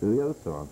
Do the other song.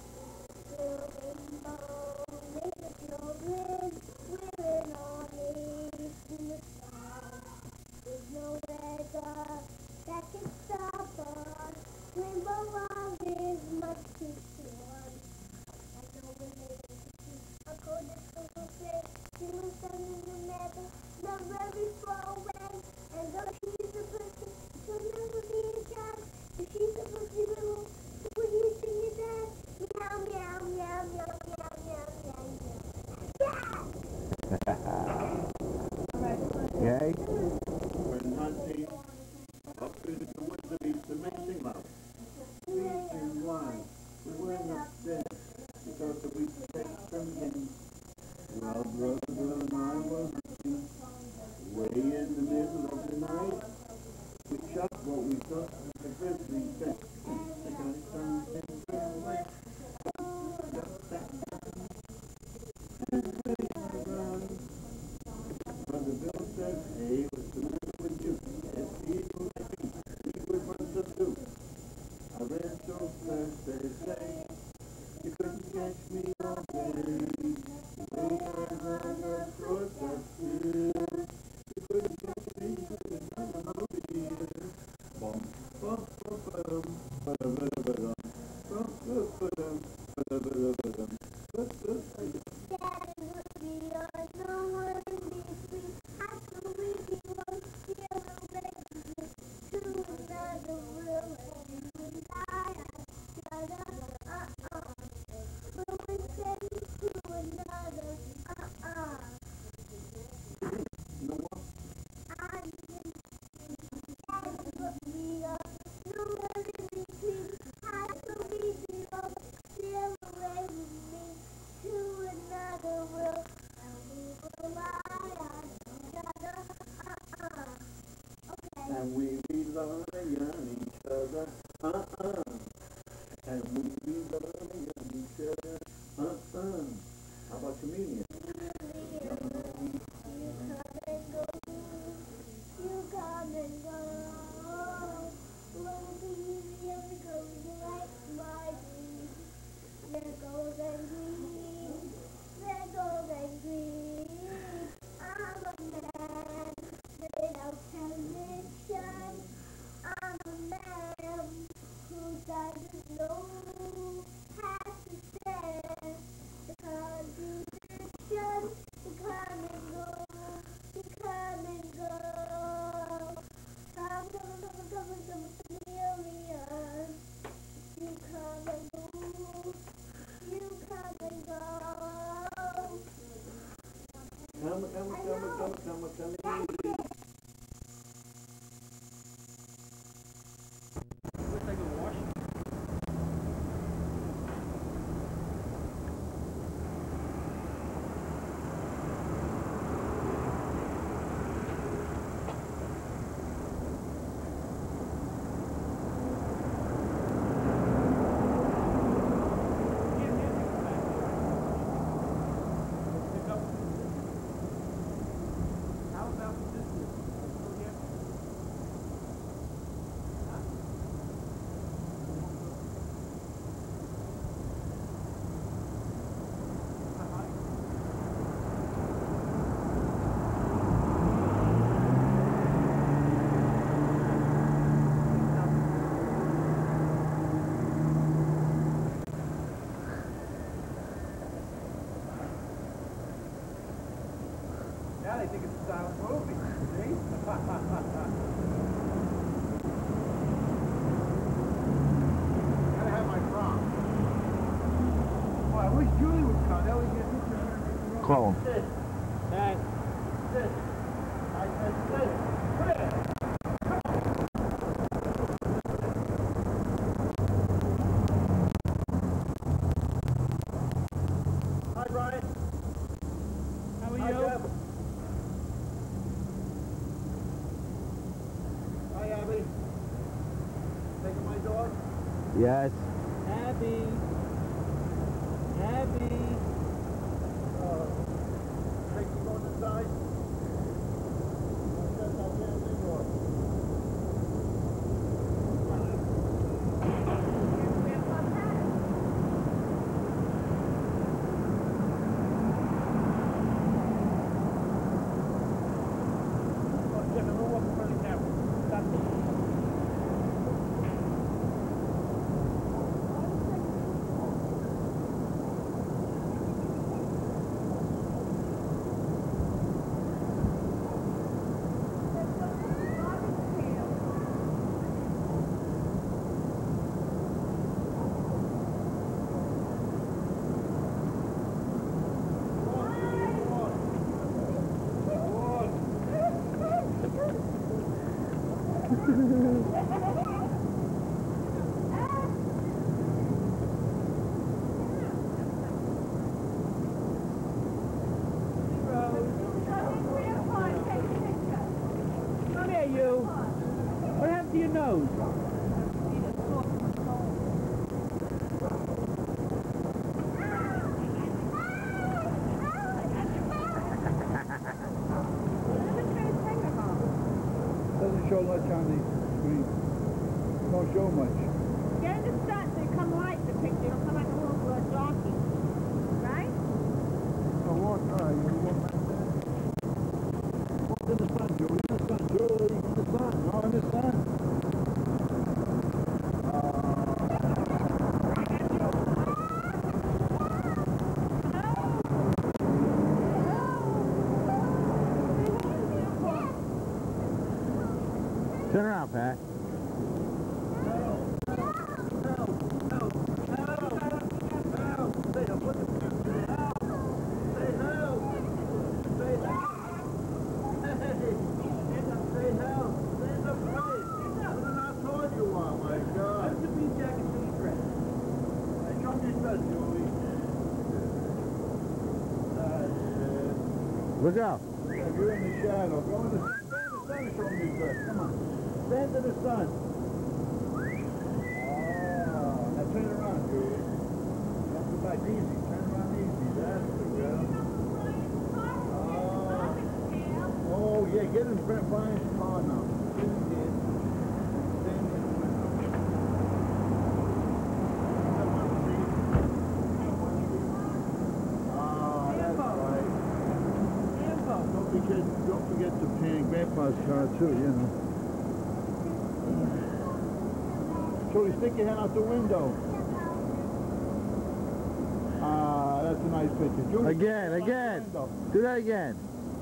Yay? We're hunting up through the woods of East Amazing Love. Reason why we went up there because we kept some things. Well, brother and I were hunting way in the middle of the night. We shot what we thought was a grizzly bear. I got something from where. Brother Bill said, hey, what's the matter with you? Yes, he was one to do. I ran so fast, they say, you couldn't catch me all day. The way I ran across that field, you couldn't catch me with another mobile. Bum, bum, bum, bum, ba-dum, ba-dum, bum, bum, ba-dum, ba-dum, ba-dum, ba-dum, ba-dum. And we rely on each other, and we rely on each other, How about communion? They think it's a silent movie, see? Gotta have my prom. Well, I wish Julie would come. That would get Call him. Sit. Hey. Sit. I said sit. Sit. Hi, Brian. How are Hi, you? Jeff. Hi, Abby. Taking my dog? Yes. Abby. Abby. Take you on the side. Yes, I'll get in the door. Come here, you. What happened to your nose? Doesn't show much on the screen. Don't show much. Get in the sun so you come light the picture. It'll come like a little jockey. Right? Oh, walk, all right, you walk back there. Walk in the sun, Julie. In the sun, Julie. In the sun. No, in the sun. Turn around, Pat. Look out. You're in the shadow. Go in the sun and show me your dress. Come on. Stand in the sun. Now turn around, Julie. Don't go back easy. Turn around easy. That's the girl. Oh, yeah. Get in front of Brian's car now. Get in here. Stand in the window. Don't forget to paint Grandpa's car too, you know. Julie, stick your head out the window. Ah, that's a nice picture. Julie, Again. Do that again.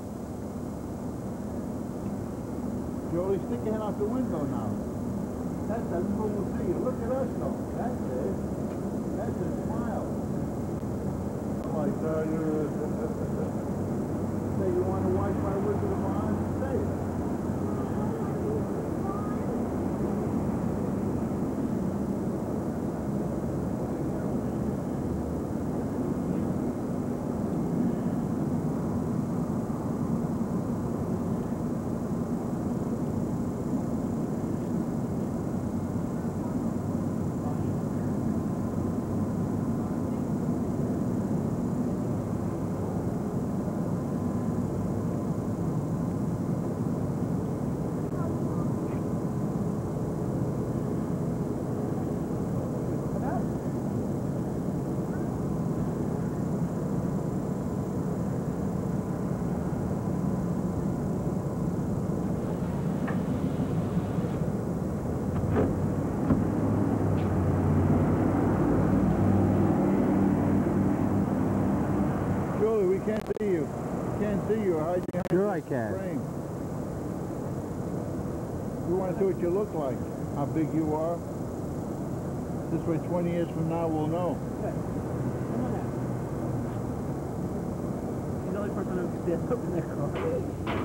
Julie, stick your head out the window now. That's what we'll see you. Look at us though. That's it. That's a smile. Oh, I tell you. Say you want to watch my Wizard of Oz? Say it. We can't see you. Can't see you. Hide behind Sure I can. frame. We want to see what you look like. How big you are. This way 20 years from now we'll know. He's the only person who can stand up in their car.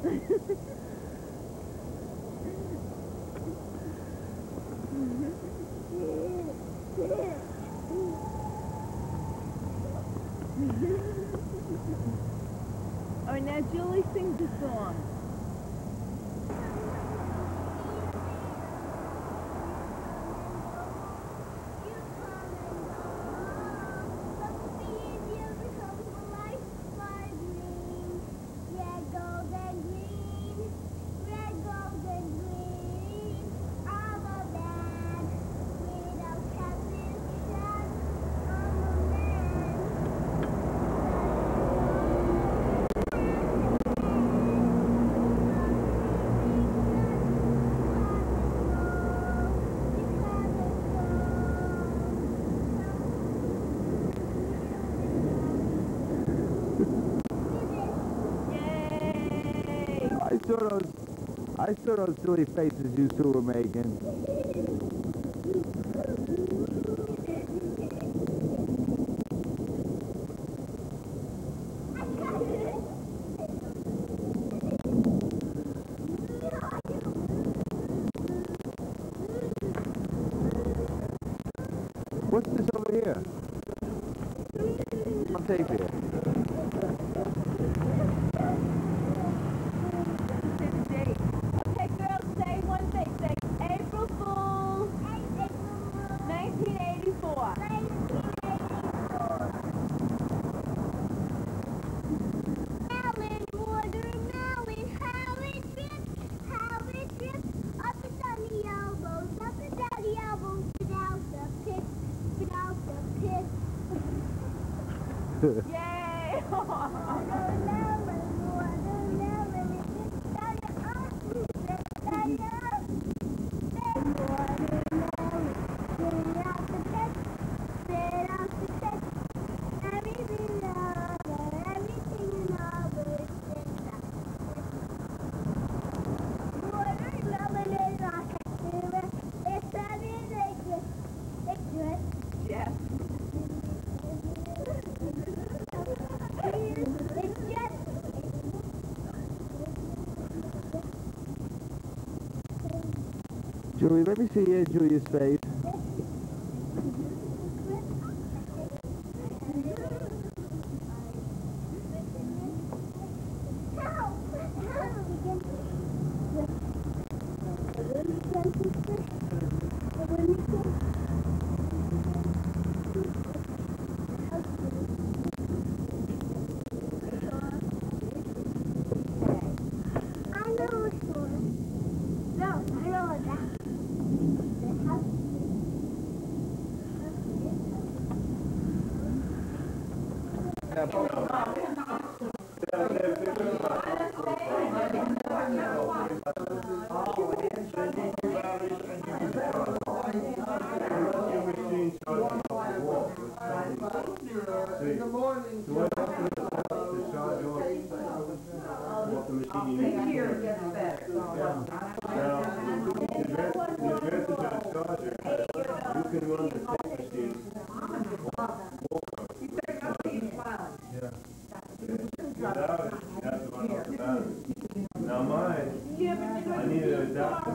All right, now Julie sings a song. I saw those silly faces you two were making. What's this over here? I'll tape here. Okay, girls, say one thing. Say April Fool. 1984. Melon, watermelon, how it drips, up and down the elbows, without the pit. Yay! Watermelon, it's down your arm, down your arm. Watermelon, spit out the pit, everything in all the watermelon is like a spirit, it's very good. Yes. Julie, let me see Julia's face. Now mine, I needed an adapter.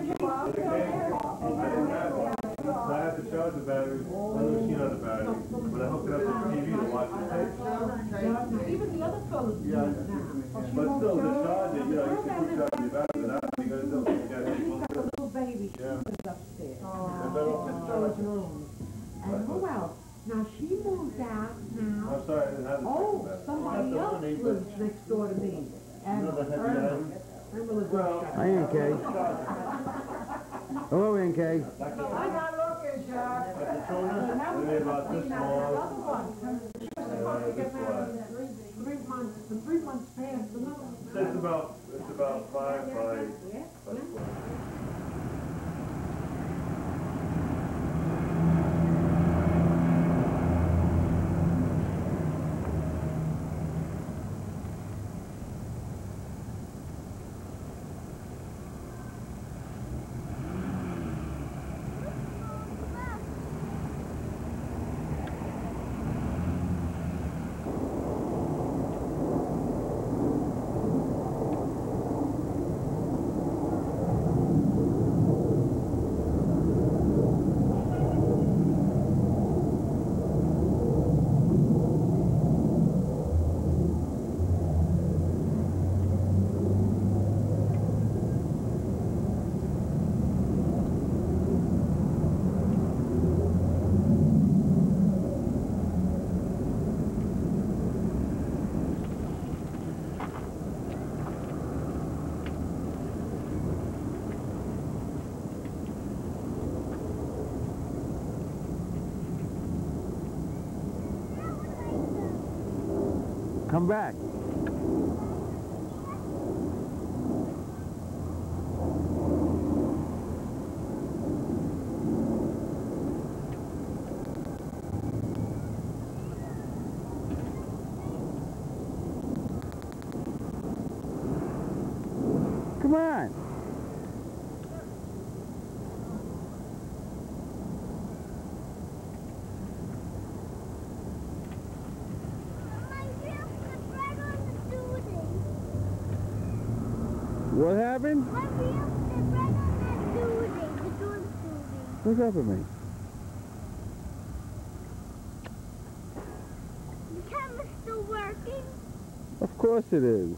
I had to charge the battery on the machine on the battery. When I hooked it up to the TV to watch the tape. Even the other fellas do it now. But still, the charger, you know, you can recharge your battery. That's what you gotta do. You gotta Got a little baby, she lives upstairs. Yeah. And who else? Now she moved out now. I'm sorry, I didn't have the Oh, somebody else lives next door to me. And Irma lives upstairs. Hi, NK. Hello, NK. I'm not looking, Jack. Only about this small. She was supposed to get married in 3 months. The 3 months passed. It's about 5 by 4. Come back. Come on. What happened? What's up with me? The camera's still working. Of course it is.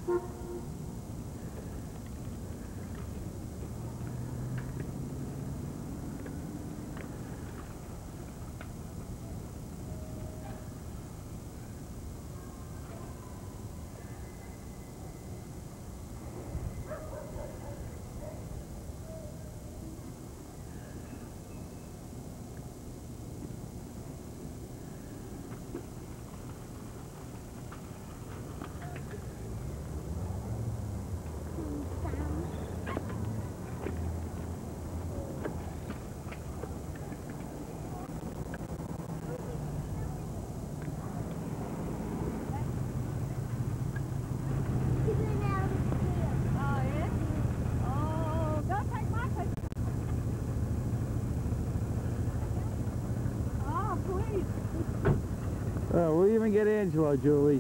We'll even get Angelo, Julie.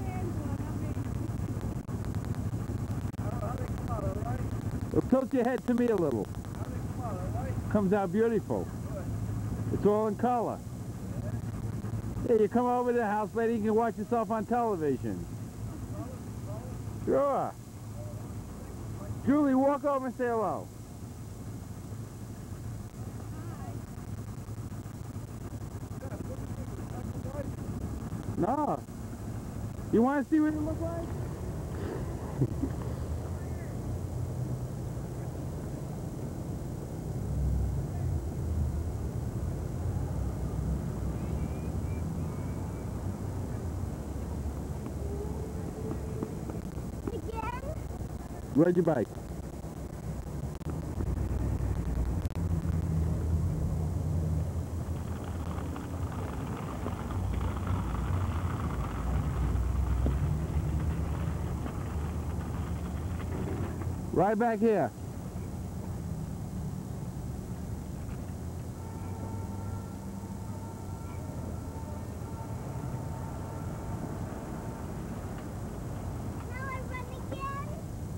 Well, tilt your head to me a little. Comes out beautiful. It's all in color. Yeah, you come over to the house later, you can watch yourself on television. Sure. Julie, walk over and say hello. No. You want to see what it looks like? Again? Ride your bike. Right back here. Now I run again?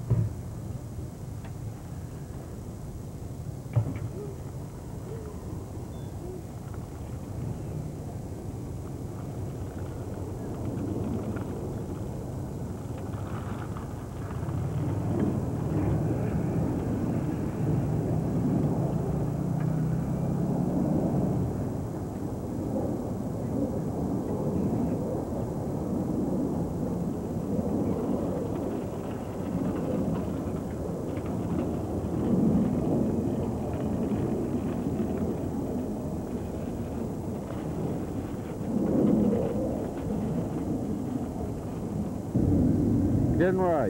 Getting right.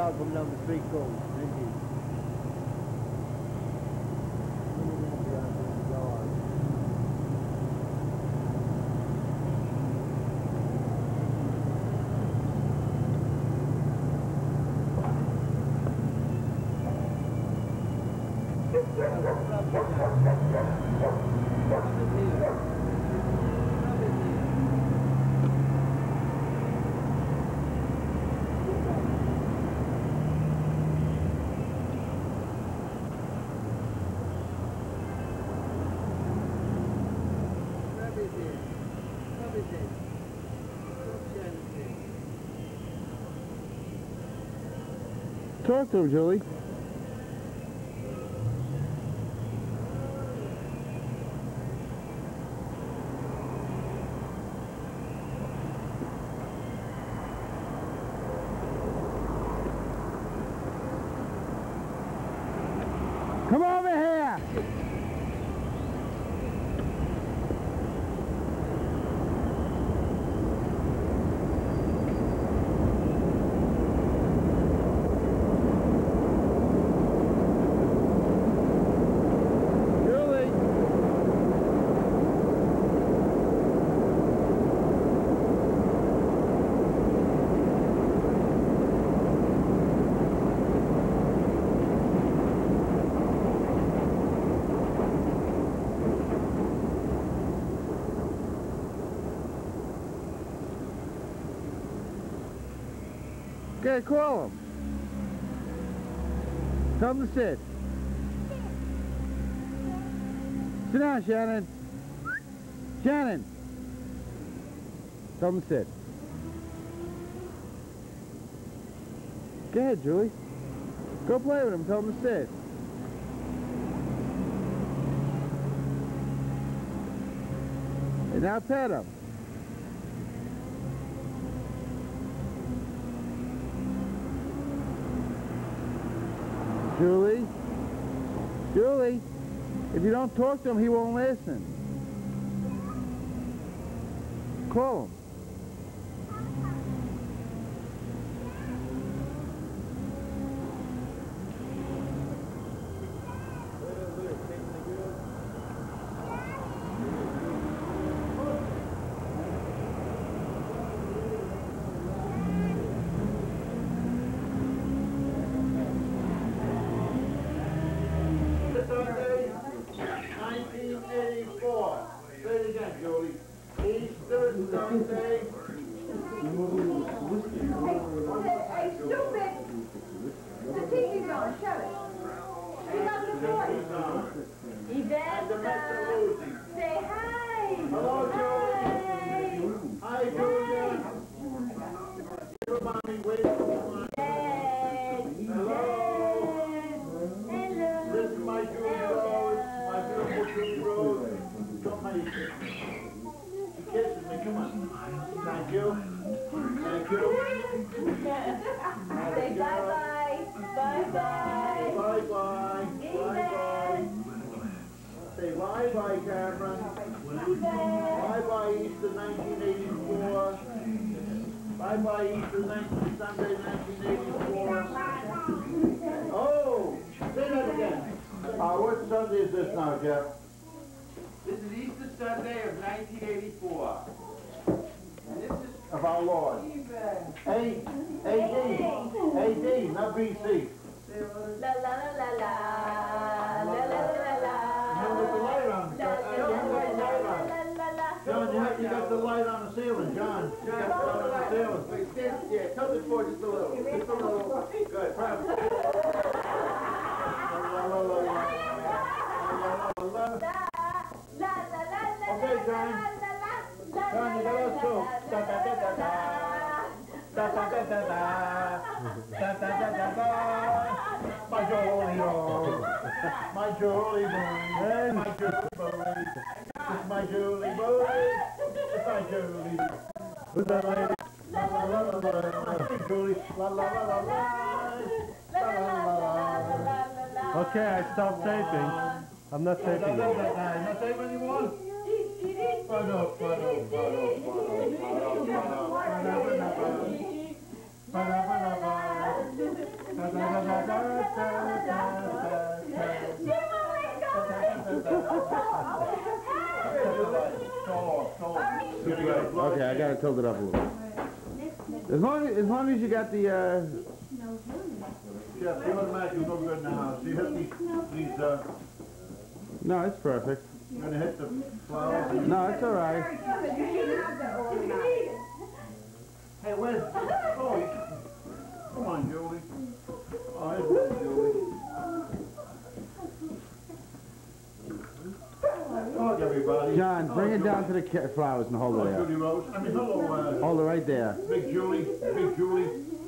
dog from down the street goes. Talk to him, Julie. Come over here! Okay, call him. Tell him to sit. Sit down, Shannon. Shannon. Tell him to sit. Go ahead, Julie. Go play with him. Tell him to sit. And now pet him. Julie? Julie? If you don't talk to him, he won't listen. Call him. Okay, I stopped taping. I'm not taping anymore. Not taping anymore? Okay, I gotta tilt it up a little. As long as you got the Chef, the automatic is no good in the house. You hit these No, it's perfect. you're gonna hit the flowers. No, it's all right. Hey, where's, oh, come on, Julie. Oh, there's Julie. Hello, everybody. John, bring it down to the flowers and hold it Hello, there. Julie Rose. I mean, hello, Hold it right there. Big Julie. Big Julie.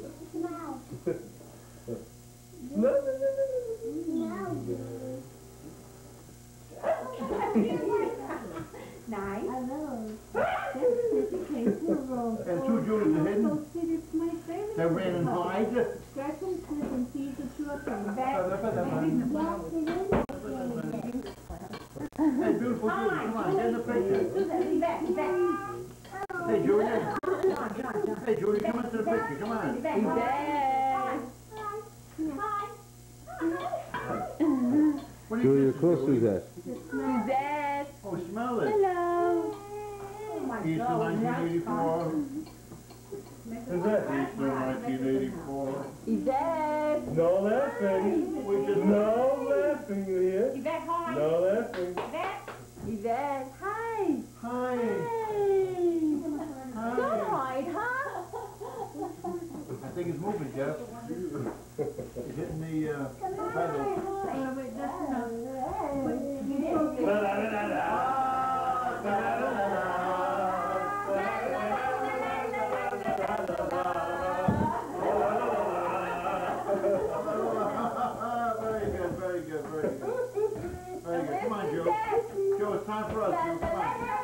Nice. And two Julies are hidden. They ran and hide. Scratch and snip and see if it's your turn. Hey, beautiful Julie, come on, get in the picture. Hey, Julie. Hey, Julie, come into the picture, come on. What are you Julia, kissing, close Julie? Suzette. Suzette. Oh, smell it. Hello. Easter 1984. Suzette. Easter 1984. Yvette. No laughing. We just No laughing here. Yvette, hi. No laughing. Yvette. Yvette, hi. Hi. Hey. Hi. Don't hide, huh? I think it's moving, Jeff. It's hitting the title. Very good, very good, very good. Very good. Come on, Joe. Joe, it's time for us, Joe. Come on.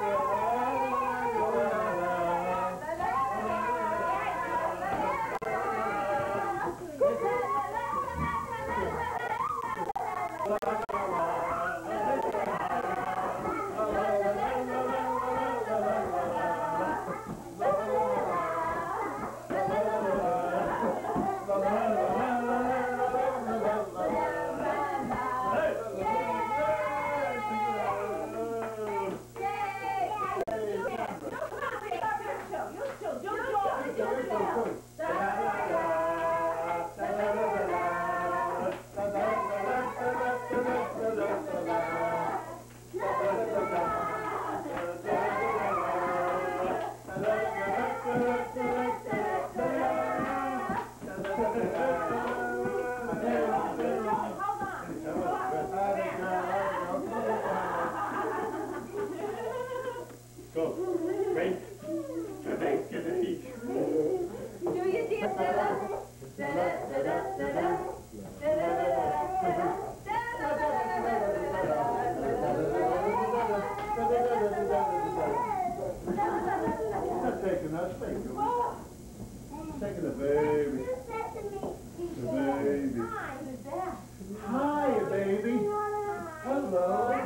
Taking the baby. The baby. Hi, baby. Hello.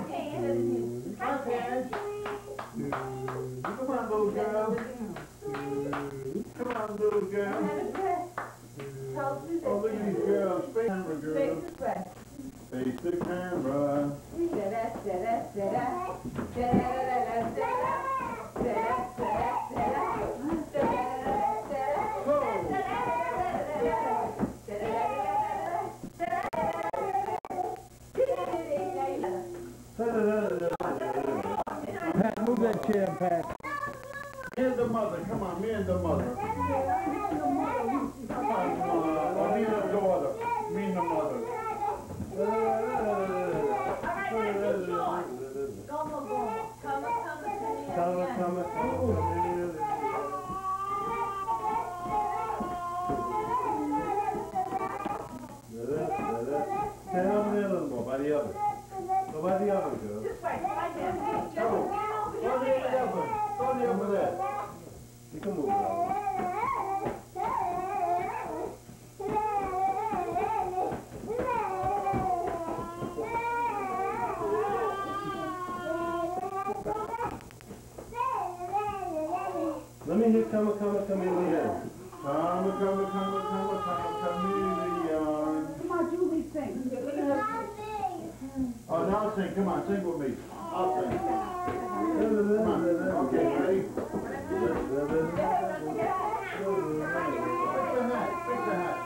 Come on, little girl. Come on, little girl. Oh, look at these girls. Face camera, girl. Face the camera. Pat, move that chair, Pat. Me and the mother. Come on, me and the mother. Come on, oh, me and the daughter. Me and the mother. Nobody else, girl. This way, right there. Go over there. You can move around. Let me hear come in here. Come, chameleon. I'll sing. Come on, sing with me. I'll sing. Come on. Okay, ready? Fix the hat. Fix the hat.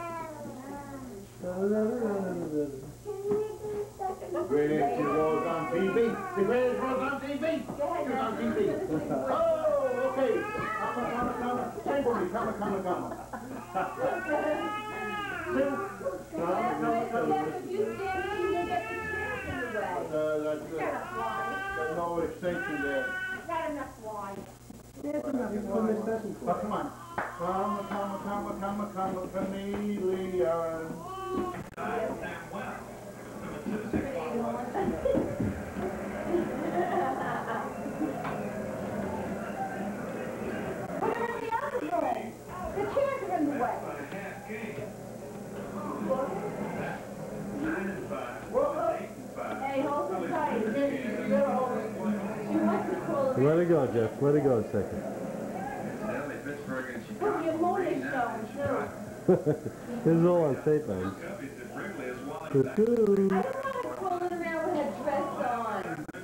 The greatest was on TV. The greatest was on TV. She was on TV. Oh, okay. Come. Sing for me. Come. Sing. There's no extension there. Got enough wine. There's enough for this session. Oh, come on. Come, chameleon. Put it in the other room. The chairs are in the way. Hey, hold it tight. Let it go, Jeff. Let it go a second. Put your morning stone, too. This is all on tape, man. Cuckoo. I don't want to crawl in around with her dress on.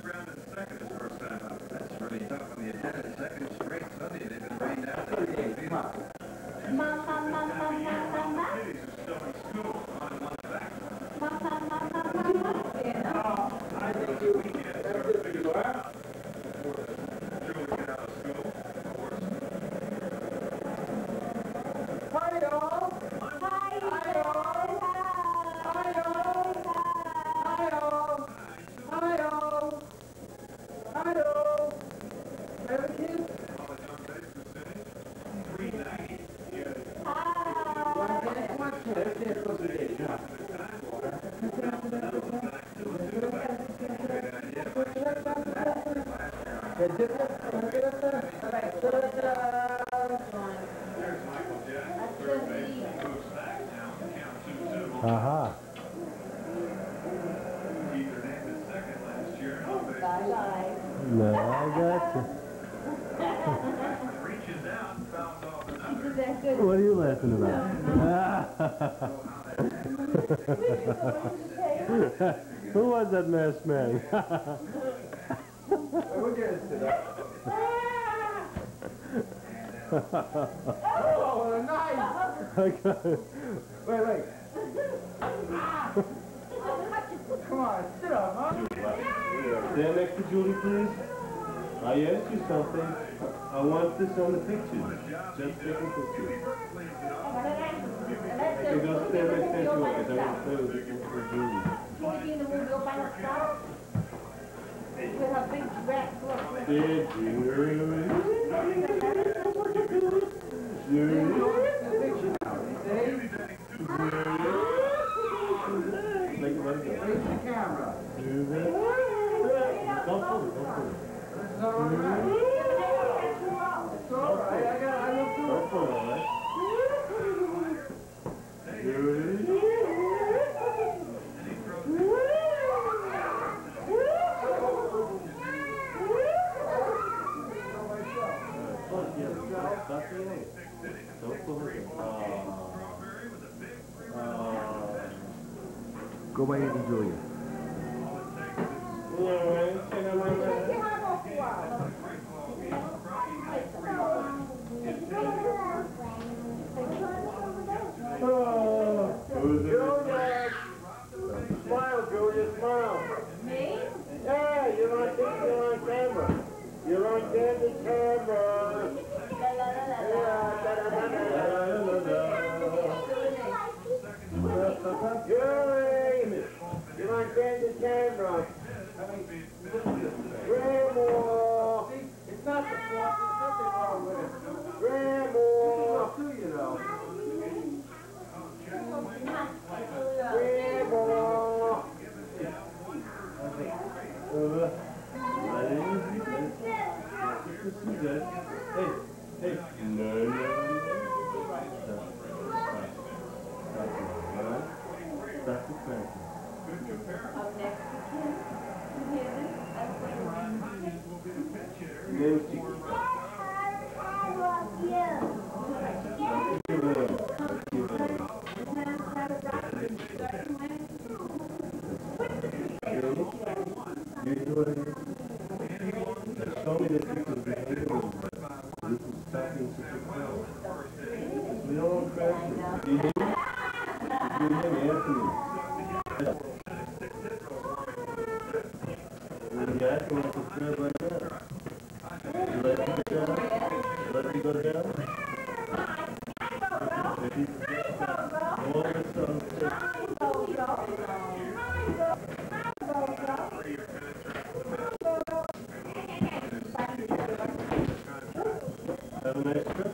Aha. No, I got you. What are you laughing about? Who was that masked man? We'll get into that. Oh, a knife! Wait. Come on, sit up, huh? Stand next to Julie, please. I asked you something. I want this on the picture. Just take a picture. You go stand next to Julie, because I want to play with this for Julie. She would be in the room all by herself. With her big dress. Look. Did Julie? Face the camera. Don't pull it. It's all right. It's all right. I look through Don't pull it, all right? Go by Auntie Julia. Julia! Smile, Julia, smile. Me? Yeah, you're on camera. You're on candid camera. Julie! You're on candid camera. Grandma! It's not the fault. There's nothing wrong with it. Grandma! Too, you know. Hey. No. That's the thing. Up next to Kim. Name's Tiki. Julie and Anthony. And the guy going to serve like that. You let me go down? You let me go down? Have a nice trip.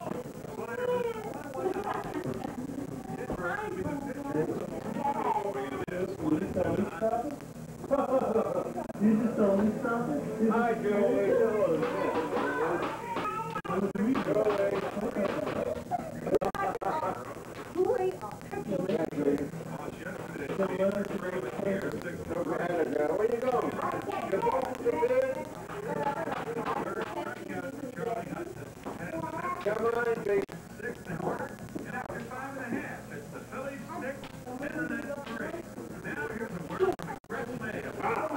You just told me something. Hi, Julie. Where you going? You're going to bed? Come on, baby. 6 in order, and after 5.5, it's the Phillies 6 and the Nets 3. Now here's a word from Chris Mayo.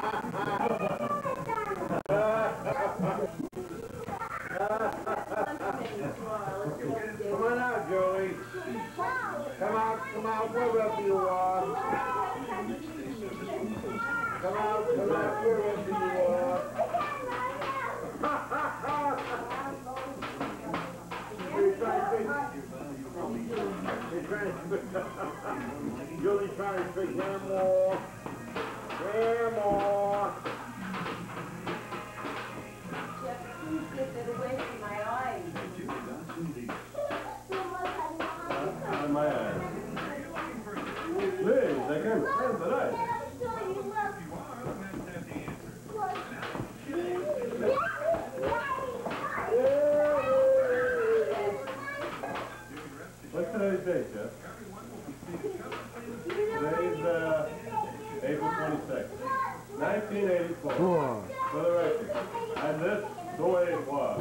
Come on out, Joey. Come out, wherever you are. Come out, wherever you are. Julie's trying to speak Grandma. Grandma. Jeff, please get that away from my eyes. Out of my eyes. Liz, I can't stand the light. What's today's date, Jeff? Today's April 26th, 1984. For the record, and this the way it was.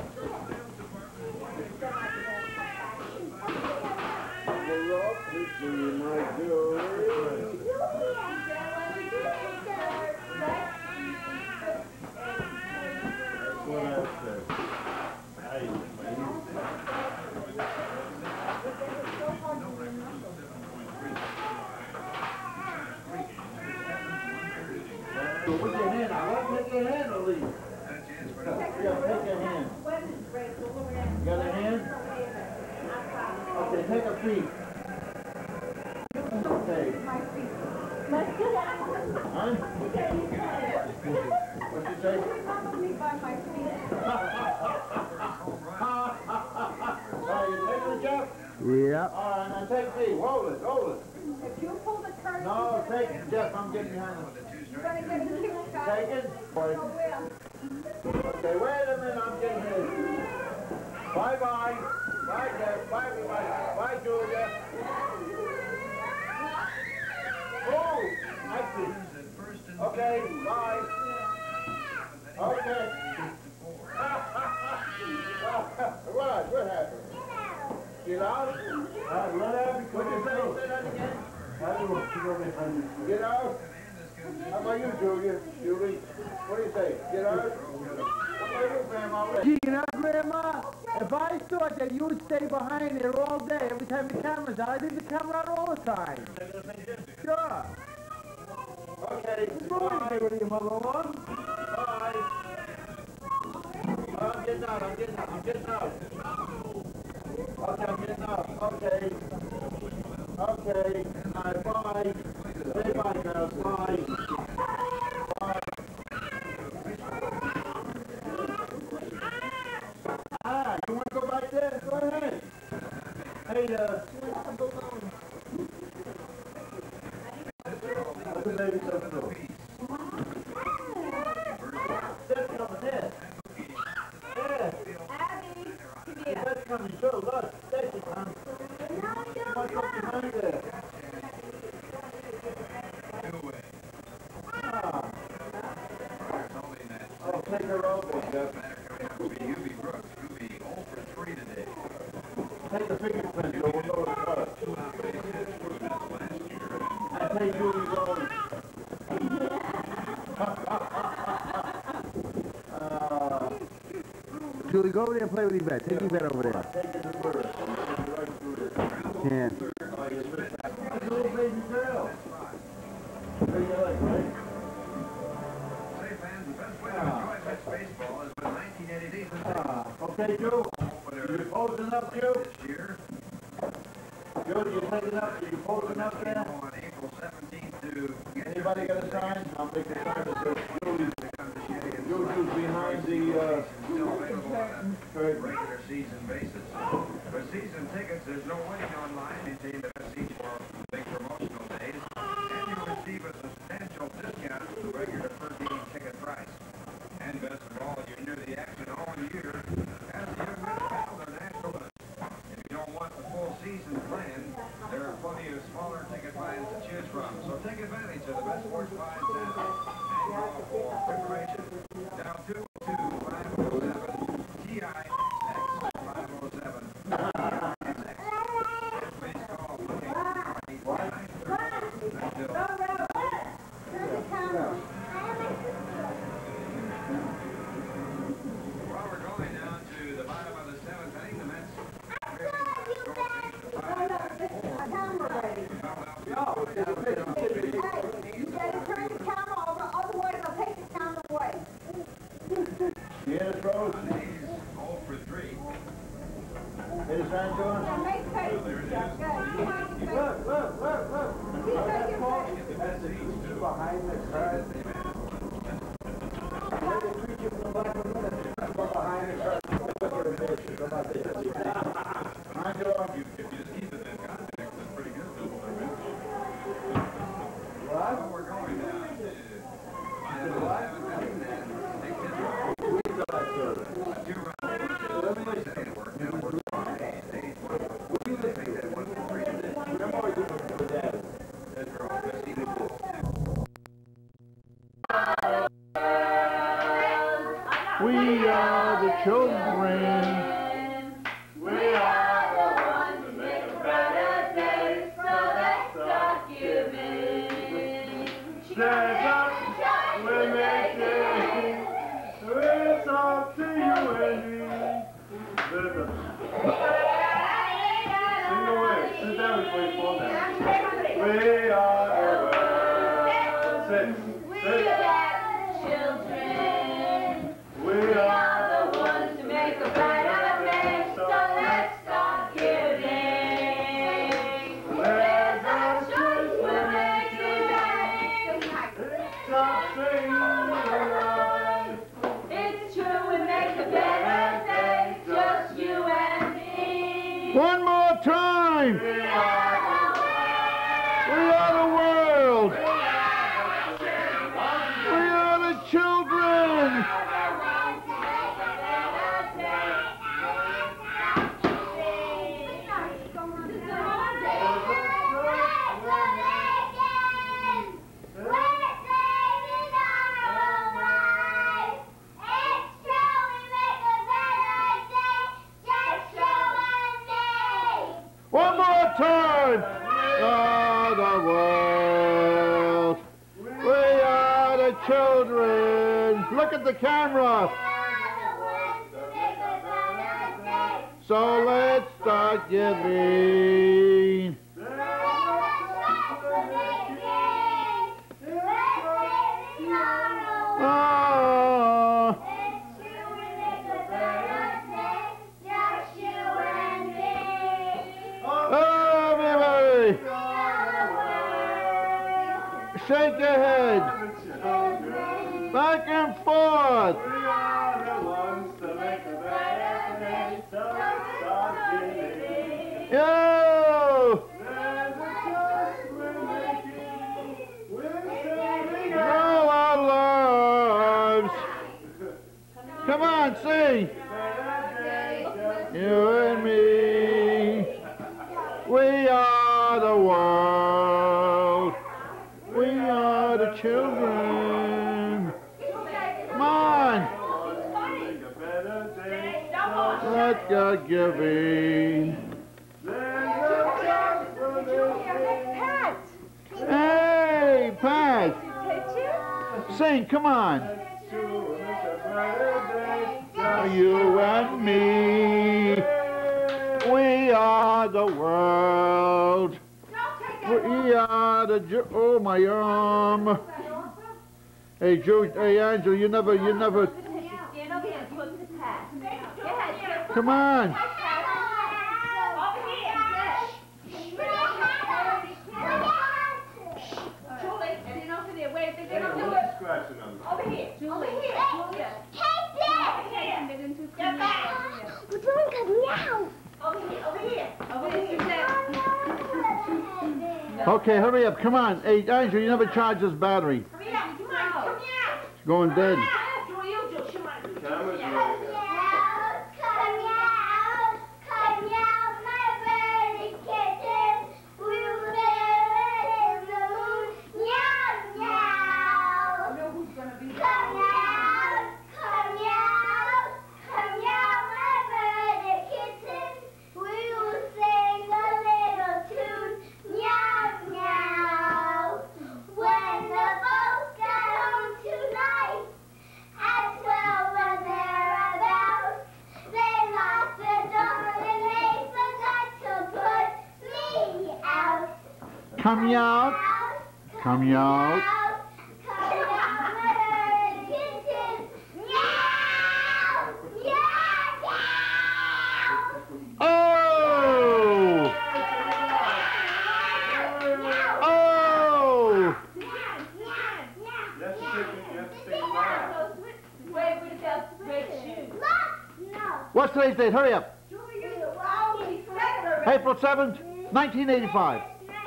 My Julie. That's what I said. Put your hand out. Take your hand, Elise. Yeah, take your hand. You got a hand? Okay, take a seat. Okay. Huh? What'd you say? Oh, you taking the job? Yeah. All right, now take me. Hold it. If you pull the curtain, No, take it, Jeff. I'm getting behind it. you're going to get a kick shot. Take it. Okay, wait a minute. I'm getting this. Bye-bye. Bye, Jeff. Bye, everybody. Bye, Julia. Oh, I see. Okay, bye. Okay. What happened? Get out? Let out What did you say? Say that again? Get out? How about you, Julia? Julie? What do you say? Get out? What about you, Grandma? Gee, you know, Grandma, if I thought that you would stay behind there all day, every time the camera's out, I'd leave the camera out all the time. Sure. Okay, Bye. With your mother-in-law. bye. I'm getting out. Okay, I'm getting out. Okay. All right, bye. Say bye, girls. Bye. Ah, you want to go back there? Go ahead. Hey, what's the baby stuff for? That's coming in. Yeah. That's coming too. Look, that's it, huh? What's up behind there? Oh, take her over, Jeff. Take the fingerprint, so we'll go to first. I take Julie Rose. Julie, go over there and play with Yvette. Take Yvette over there. Take it to first. Yeah. Little baby up, Joe? This year. Joe, you taking up? Are you posting up there? On April 17th to get Anybody got a sign? I'll make a sign that says Joe's behind the, still available on a regular season basis. For season tickets, there's no waiting online. Maintain the best seats for big promotional days, and you receive a substantial discount to the regular per-game ticket price. And best of all, you're near the action all year as the young men battle their national. If you don't want the full season plan, there are plenty of smaller ticket lines to choose from. So take advantage of the best sports lines now. And call for preparation. Dial 202-507 TIX 507. Please call booking 829-30. Well, we're going down to the bottom of the seventh inning. The Mets You better turn the camera over, otherwise I'll take the sound away. Yes, Rose. 0 for 3. Hit a sign to him. Now make faces, Jeff. Look. Keep making faces. Behind the curtain. We are the children. We are the ones who make a better day. So let's start giving. Stand up, we're making. It's up to you and me. Sing away. Sit down before you fall down. We are the world. Six. We are the ones to make a better day, so let's start giving. There's a choice we're making. Stop saying lies. It's true, we make a better day, just you and me. One more time. We are the world. We are the children. One more time! We are the world. We are the children. Look at the camera. So let's start giving. Oh. Everybody, shake your head, back and forth. We are the ones to make a better day, so let's start giving. Yo! There's a choice we're making. We're saving all our lives. Come on, sing. You and me. We are the world. We are the children. Come on. Let's go giving. Hey, Pat. Sing, come on. You and me. We are the world. We are the oh my arm. Hey Joe, hey Angel, you never. Come on. Okay, hurry up. Come on. Hey, Angel, you never charged this battery. Hurry up, come on, come here. It's going dead. Camera's running out. Come out. Come out. Oh! Oh! What's today's date? Hurry up. April 7th, 1985.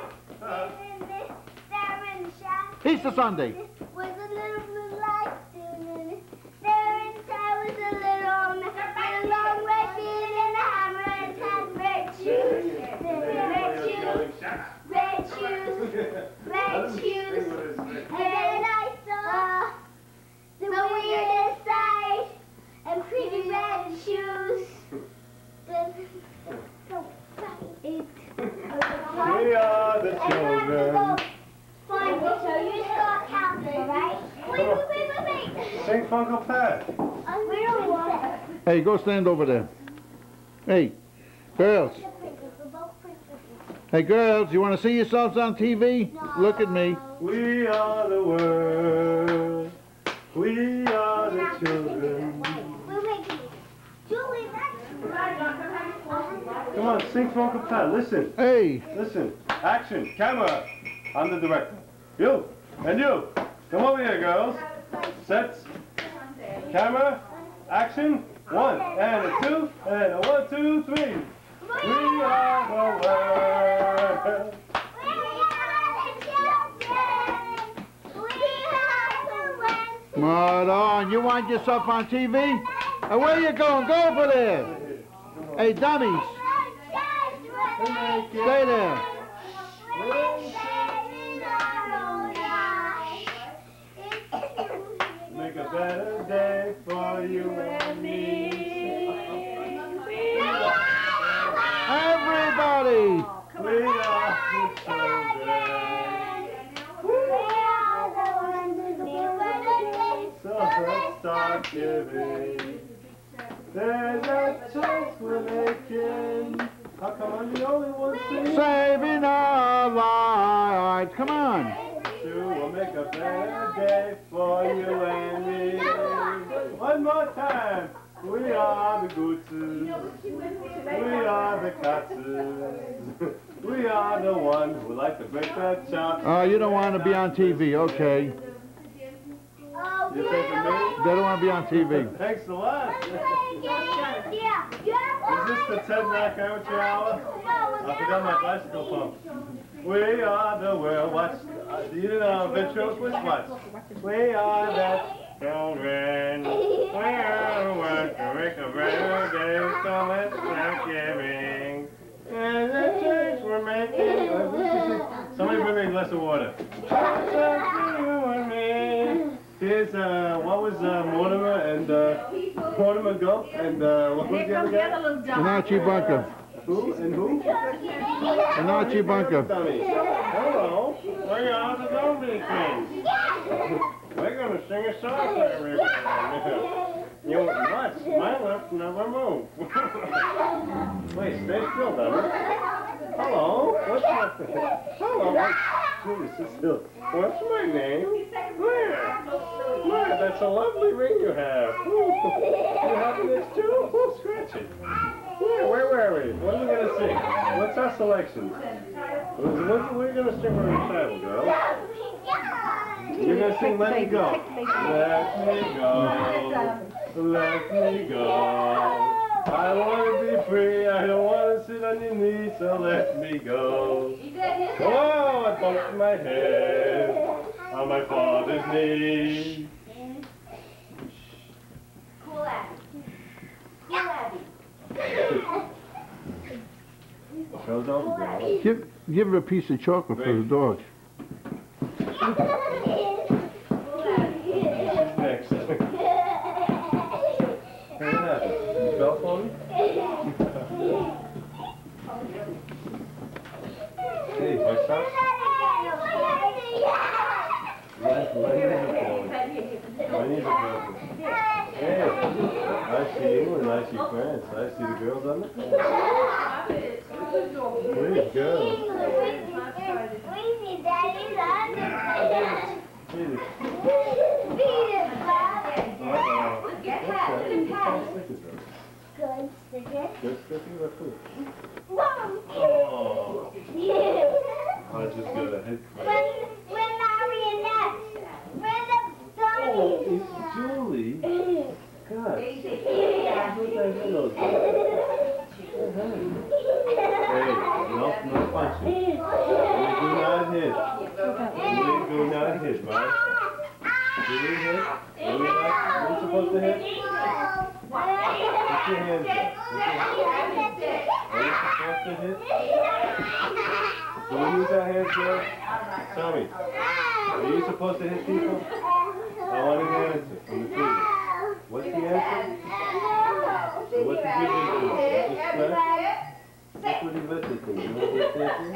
Easter Sunday. Was a little blue light soon. There inside was a little man with a long red beard and a hammer and had red shoes. Red shoes. Red shoes. Red shoes. And then I saw the weirdest sight and pretty red shoes. We are the children. Fine, so you start counting, right? Wait. Sing Funko Pat. We don't want it. Hey, go stand over there. Hey, girls. Hey, girls, you want to see yourselves on TV? No. Look at me. We are the world. We are the children. We're making it. Julie, that's Come on, sing Funko Pat. Listen. Hey. Listen. Action. Camera. I'm the director. You. And you. Come over here, girls. Sets. Camera. Action. 1 and a 2 and a 1, 2, 3. We are the world. Right on. You want yourself on TV? Hey, where you going? Go over there. Hey, dummies. Stay there. Make a better day for you and me. Everybody. We are the children. So let's start giving. There's a choice we're making. How come I'm the only one singing? Saving our lives. Come on. We'll make a better day for you and me. One more time. We are the Gootses. We are the Katzes. We are the ones who like to break their chops. Oh, you don't want to be on TV. Okay. You taking me? They don't want to be on TV. Thanks a lot. Is this the Ted Mack amateur hour? I forgot my bicycle pump. We are the world. Watch. You didn't ventriloquist? Watch. We are the children. We are the ones to make a better day. So let's start giving. And the change we're making. Somebody bring me a glass of water. You and me. Here's, what was Mortimer and, Mortimer Gump and, what was the other guy? And Archie Bunker. Who and who? And Archie Bunker. Hello, we are the Zombie Kings. We're going to sing a song for everybody. You watch, my lips never move. Wait, stay still, dummy. Hello, what's my hello, what's my name? Where? Where? That's a lovely ring you have. Ooh, you having this too? Oh, scratch it. Where were we? What are we going to sing? What's our selection? What are we going to sing for recital, girl? You're going to sing Let Me Go. Let me go. Let me go. I want to be free. I don't want to sit on your knee, so let me go. Whoa, bump my head on my father's knee. Cool Abby. Cool Abby. Show's over. Give her a piece of chocolate for the dog. Next. Hey, what happened? You fell for me? Hey, what's up? Hey, I see you and I see friends. I see the girls on it. Please, girls. Daddy's under. Good sticker. Good sticker or food? Mom. Oh. I just got a head cramp. We're marionettes. We're the dummies. Oh, it's Julie. God. Hey, no punching. We do not hit. We do not hit, right? Do we hit? Are we supposed to hit? Put your hands up. Are we supposed to hit? Do we use our hands, girl? Tell me. Are you supposed to hit people? I want an answer from the previous. What's the answer? So what did you do? Just scratch? That's what he lifted to me. You know what he's thinking?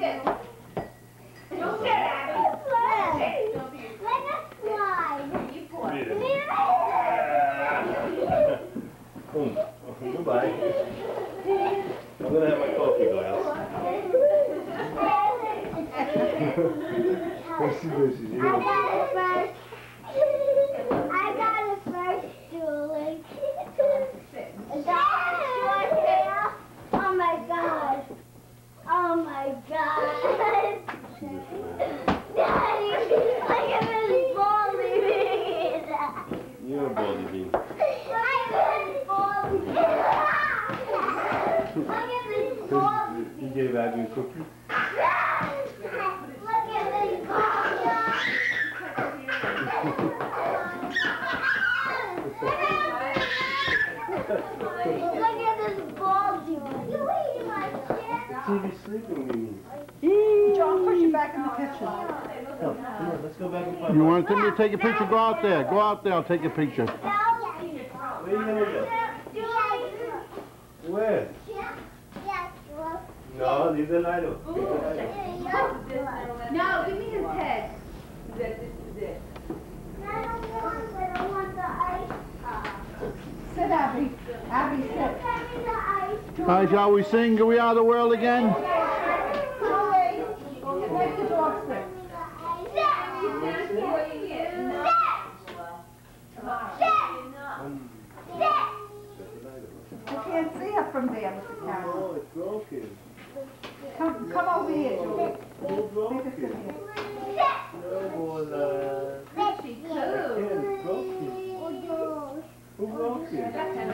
Read it. Goodbye. I'm going to have my coffee glass. I got a first, Julie. Oh my God. Oh my God. Daddy, look at this baldy bean. You're a baldy bean. Look at this baldy bean. Look at this baldy bean. He gave Abby a cookie. Look at this baldy Look at this baldy one. You eat my shit. The TV's sleeping, Mimi. John, push it back in the kitchen. Come on, let's go back and find You want me to take a picture? Go out there. Go out there. I'll take a picture. Where are you going to go? Where? No, leave the light on. No, give me his head. This is it. I don't want the ice. Sit, Abby. Abby, sit. Give me the ice. All right, shall we sing We Are the World again? I can't see her from there with the camera. Oh, it's broken. Come over here, Julie. It's broken. Make us sit here. No, Bola. She It's broken. Who broke it?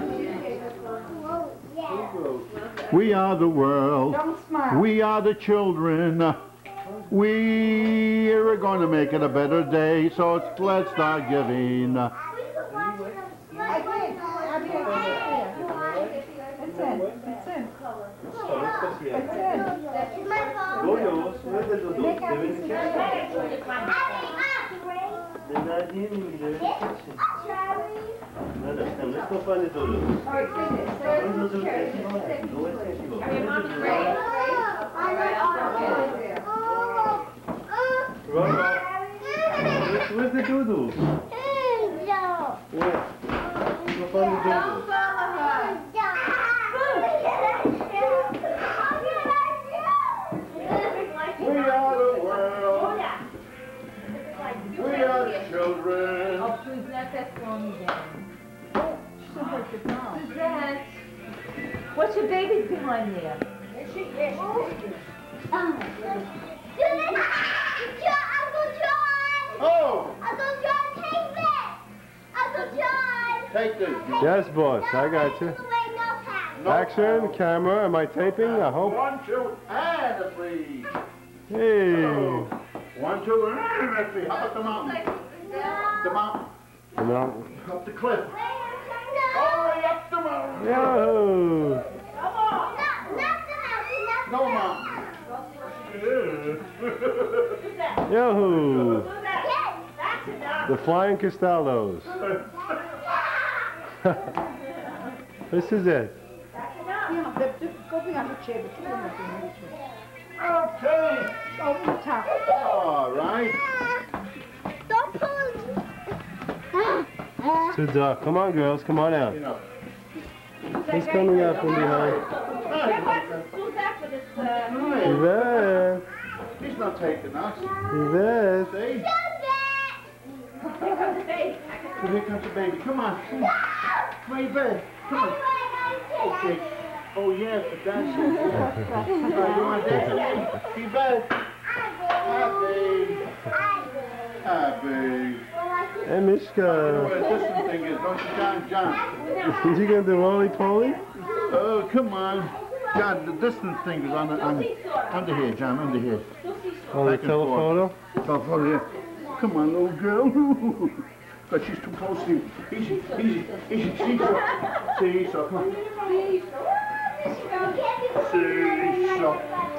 Who broke it? We are the world. Don't smile. We are the children. We are going to make it a better day, so let's start giving. I did. Abby, I did. It's in. It's in. It's in. Doyos, where's the dodo? Make They're Abby in the sit kitchen. down. They're not in there, they're in the kitchen. No, come, let's go find the dodos. All right, sit there. Where's the dodo? Go and take you. Where's the doodles? Where? Go find the doodles. We are the world. We are the children. Oh, Suzette, that's wrong again. Suzette, what's your baby behind there? Uncle John! Oh! Uncle John, take this! Uncle John! Take this. Yes, boss. I got you. Action, camera. Am I taping? I hope. 1, 2, and a 3. Hey. want to? Let's see. How about the mountain? The mountain. The mountain. Up the cliff. All the way up the mountain. Yahoo! No mountain. Yahoo! The Flying Castaldos. This is it. Okay. All right. Don't pull. Too dark. Come on, girls. Come on out. Who's coming out from behind? Yvette. He's not taking us. Yvette. See? So here comes the baby. Come on. Come on, Yvette. Come on. Okay. Oh, yes, the dance. You want to dance? Yvette. Happy. Happy. Hey, Mishka. What this thing is, don't you, John? Is he gonna do roly-poly? Oh, come on. John, the distance thing is under here, John, under here. Oh, the telephoto? Telephoto here. Come on, little girl. Because she's too close to you. Easy. Seesaw, come on. Seesaw.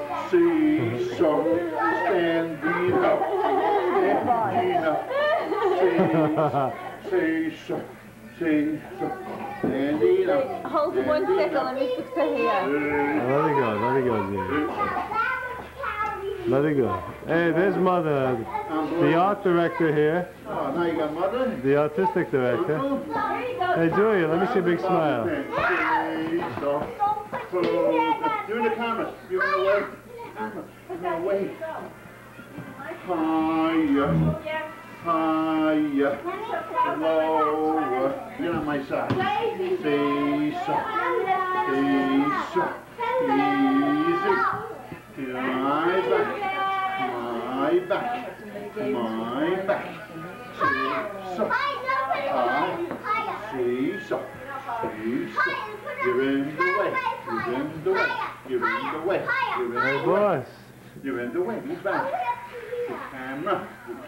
Standing up. Seesaw. Standing up. Hold for 1 second, let me fix her hair. Let it go, Jimmy. Let it go. Hey, there's Mother, the art director here. Oh, now you got Mother? The artistic director. Hey, Julia, let me see a big smile. You're in the camera. You're in the way. You're in the way. Higher. Lower. You're on my side. Seesaw. Easy. My back. Seesaw. You're in the way. Hey, boss. You're in the way. Move back. The camera.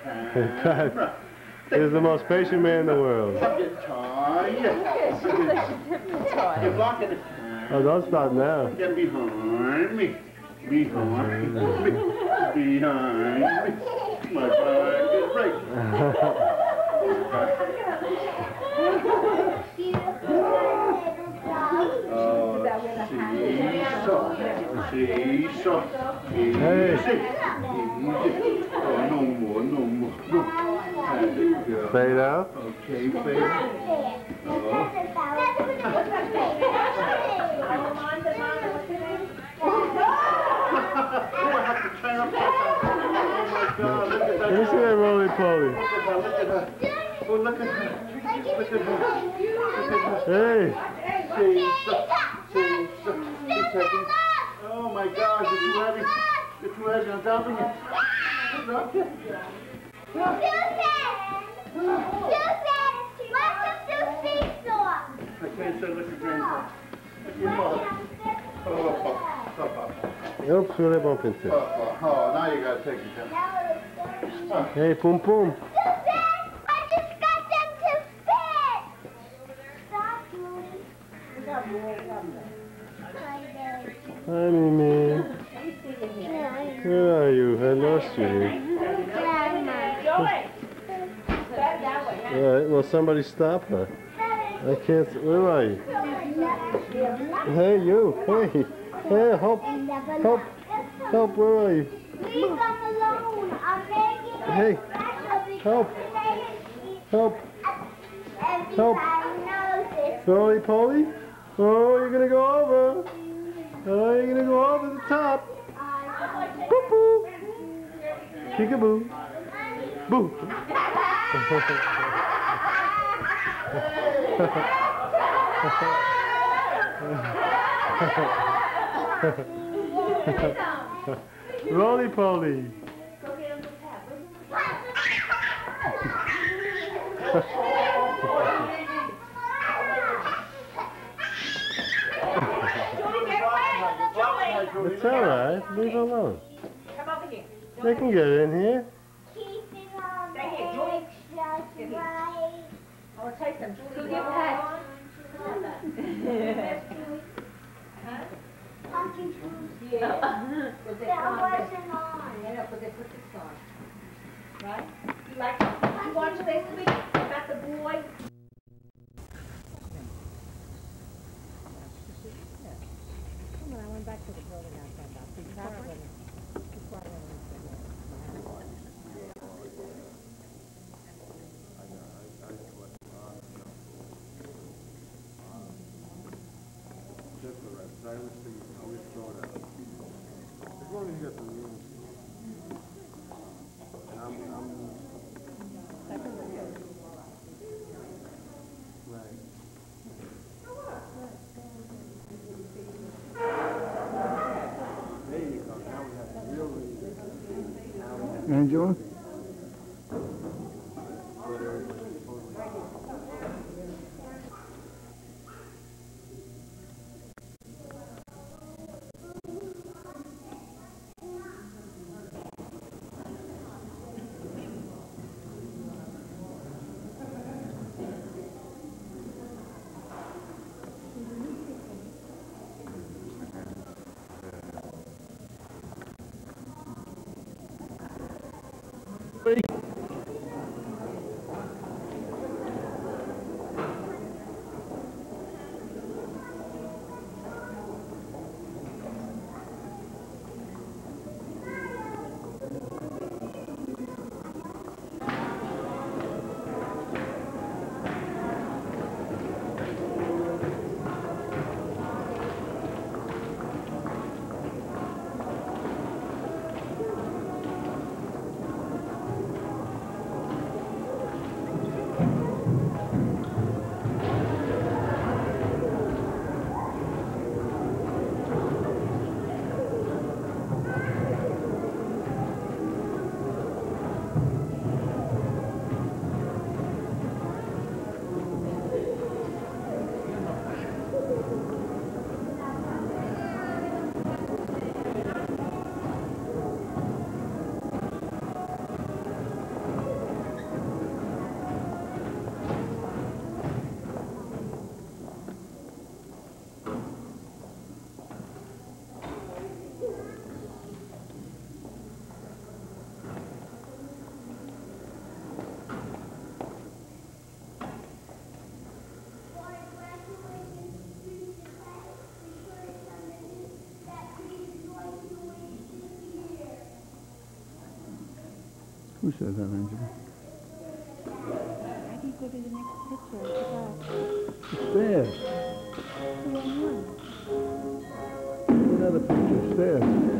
He's the most patient man in the world. You're blocking it. Oh, don't stop now. Get behind me. Behind me. My back is breaking. Seesaw. Hey. Oh, no more. Fade out. Okay, fade out. Let me see that roly-poly. Look at her. Oh, look at her. Hey. Oh my gosh, you're too heavy. You're too heavy on top of me. Drop it. I can't say look at grandpa. Oops, really bump into. Oh, now you gotta take it down. Hey, Pum Pum. I just got them to fit. Stop, Hi, Mimi. Where are you? I lost you. All right, well, somebody stop her. I can't. Where are you? Hey, you. Hey. Hey, help. Where are you? Leave them alone. I'm making Hey, help. Roly-poly? Oh, you're gonna go over. Oh, you're gonna go over the top. Boo-boo. Peekaboo. Boo. Roly-poly. It's all right. Leave her alone. Come over here. They can get in here. Or take them. Julie, Who you gets want that? one? Huh? Talking to Yeah. But they that come. wasn't on. Yeah, but they put this on. Right? You like it? You watch this week about the boy? When I went back to the building, I found out. Before I went As long as you got the room. And right. There you go. Now we have the real reason. Angela? Who said that, Angela? I think go to the next picture. It's there. Another picture, it's there.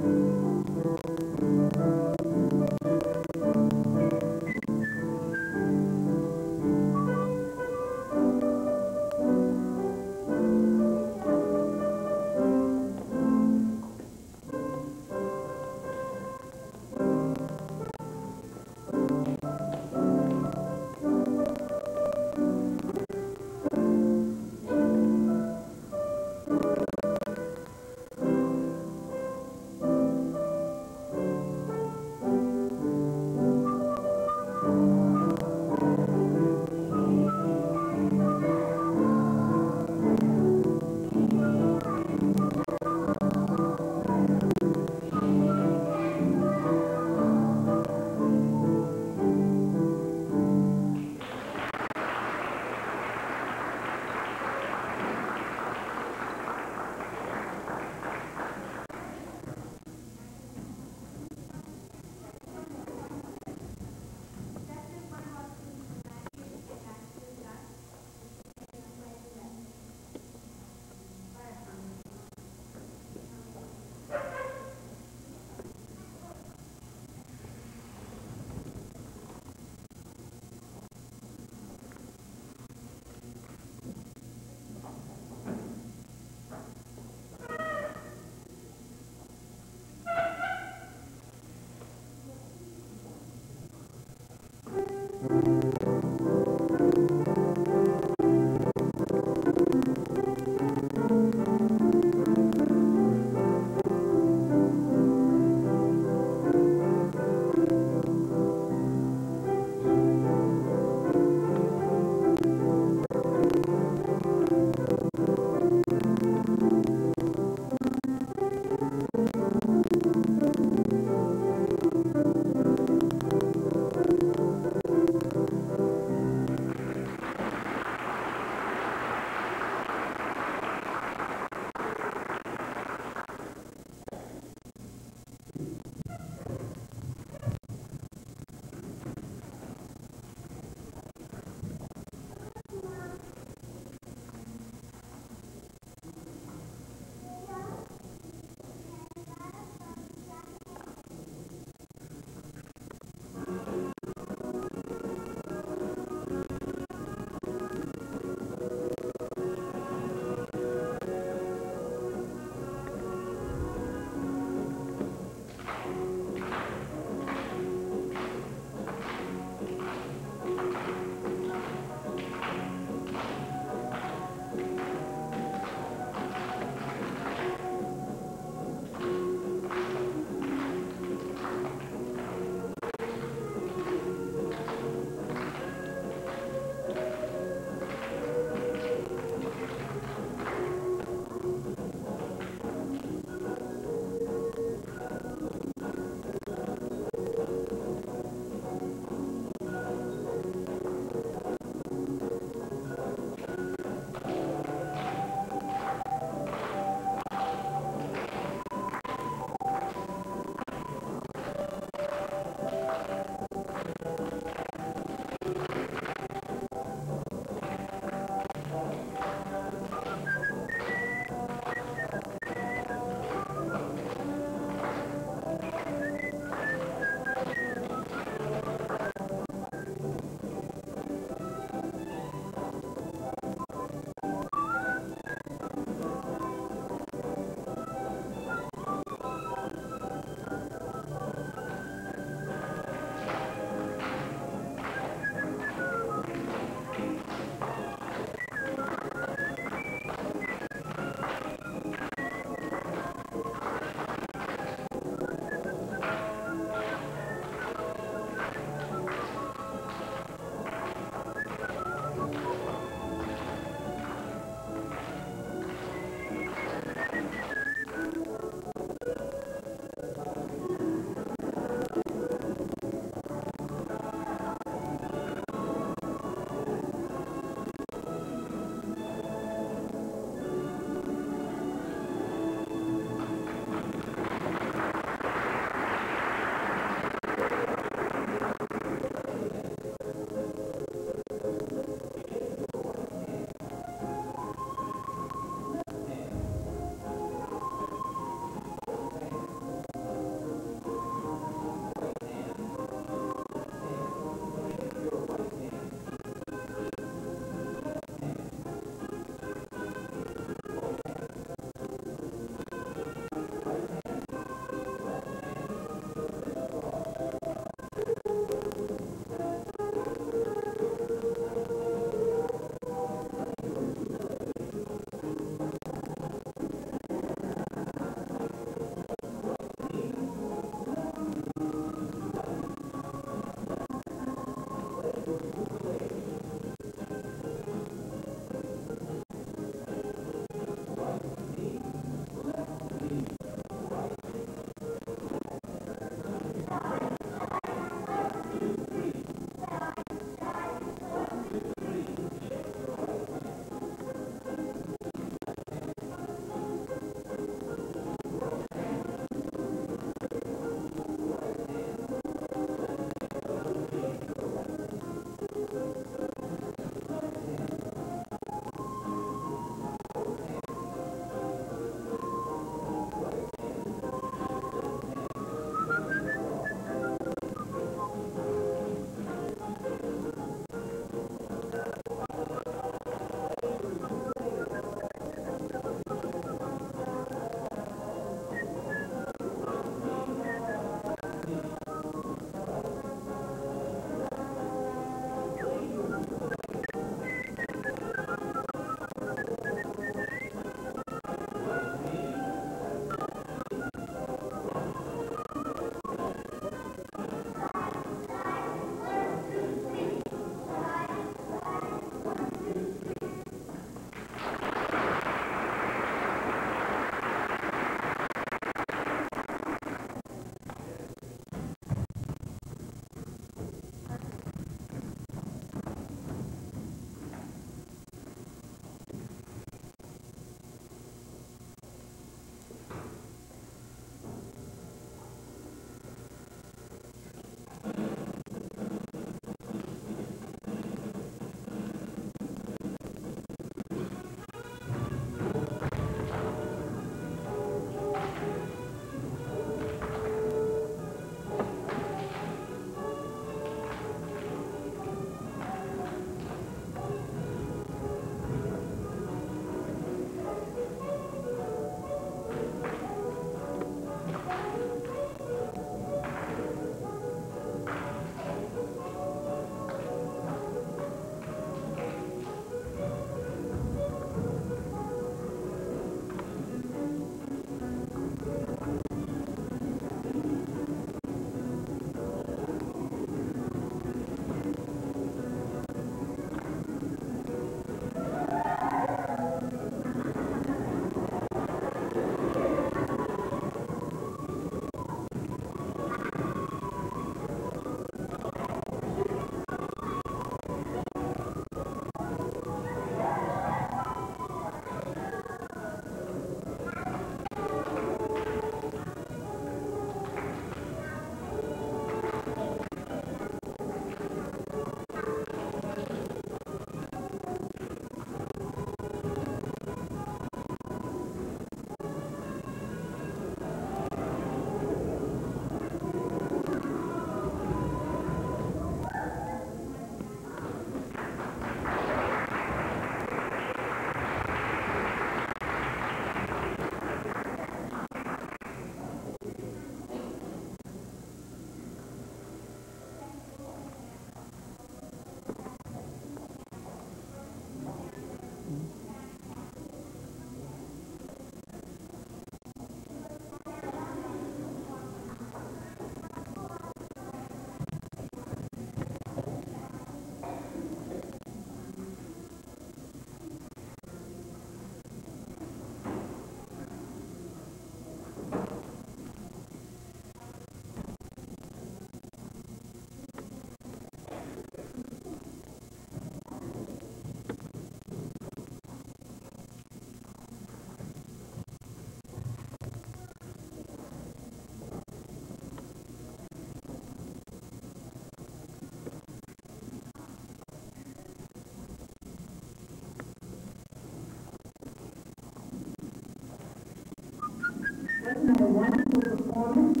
had a wonderful performance.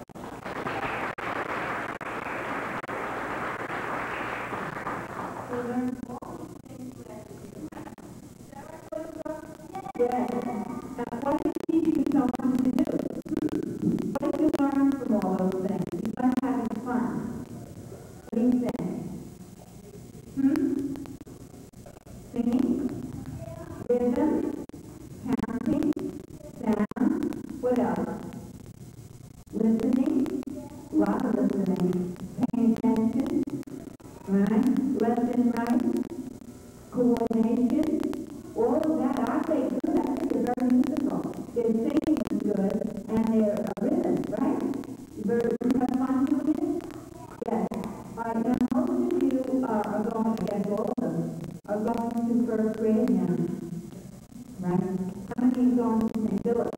Yes. What did he teach you so much to do? What did you learn from all those things besides having fun? What do you think? Singing? Rhythm? Counting? Sound? What else? Listening? A lot of listening. Paying attention? Right? Left and right? Coordination? All of that, I think they're very musical. Their singing is good, and their rhythm, right? You have fun doing it? Yes. All right, now most of you are going to get all of them, are going to first grade now, right? How many are going to St. Philip?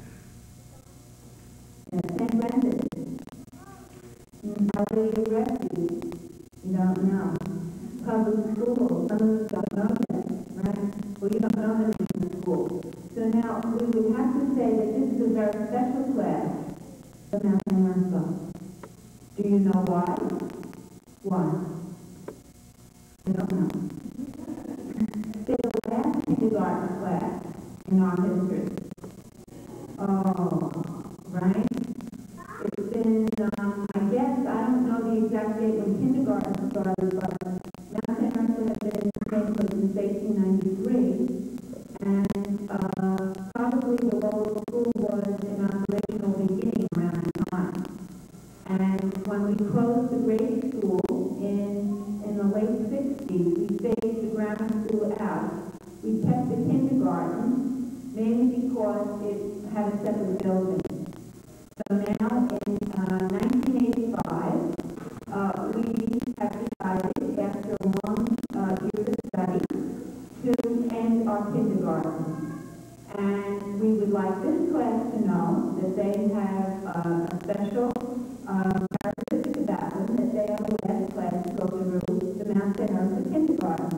Yeah, St. Brendan. How do you refuge? You don't know. Public school, some of us don't know that, right? Well, you don't know that in school. So now we would have to say that this is a very special class for Mount St. Ursula. Do you know why? Why? You don't know. They're the last kindergarten class in our history. Oh, right? It's been, I guess, I don't know the exact date when kindergarten started, but Mount St. Ursula has been in the same place since 1893, and probably the local school was in operational beginning around that time. And when we closed the grade school in the late 60s, we phased the grammar school out. We kept the kindergarten, mainly because it had a separate building. So now in 1985, we have decided, after a long year of study, to end our kindergarten. And we would like this class to know that they have a special characteristic about them, that they are the last class to go through the Mount St. Ursula kindergarten.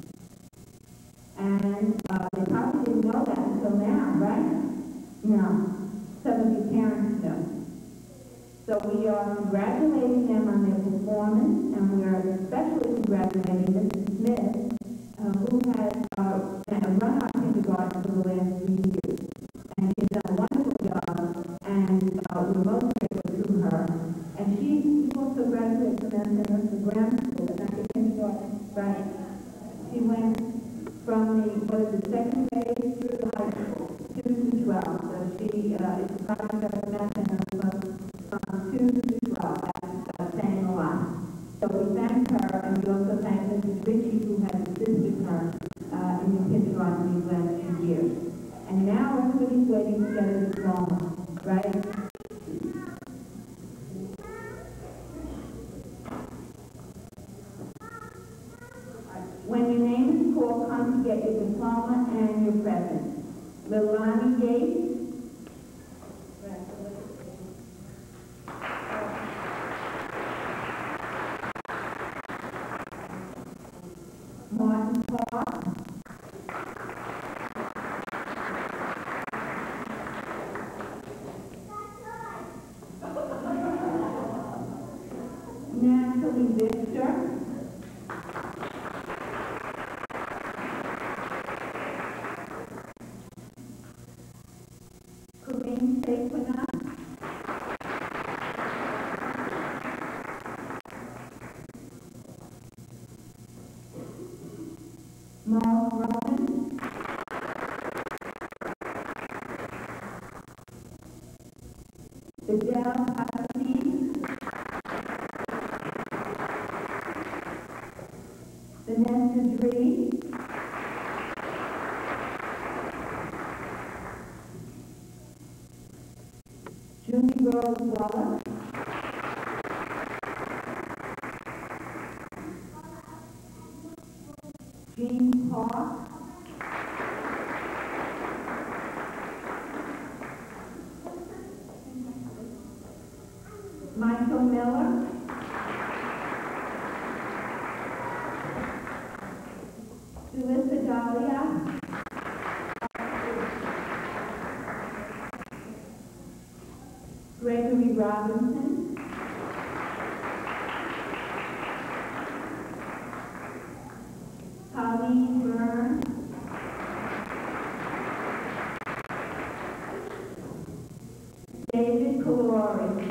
And they probably didn't know that until now, right? No. Some of you parents know. So we are congratulating them on their performance, and we are especially congratulating Mrs. Smith, who has run our kindergarten for the last 3 years. And she's done a wonderful job, and we're most grateful to her. And she also graduated from Mount St. Ursula Grammar School, but not the kindergarten, right? She went from the second grade through the high school, 2 to 12. So she is a product of Mount St. Ursula from 2 to 12. That's saying a lot. So we thank her, and we also thank Mrs. Ritchie, who has assisted her in the kindergarten these last 2 years. And now everybody's waiting to get a diploma, right? When your name is called, come to get your diploma and your present. Lilani Gates. Martin Park. Natalie Victor. Corinne Sequina. Mark Rowan. Adele Hutchins. Vanessa Dree. Julie Rose Wallace. Jean Park. Michael Miller. Julissa Dahlia. Gregory Robinson, Pauline Byrne, David Calori.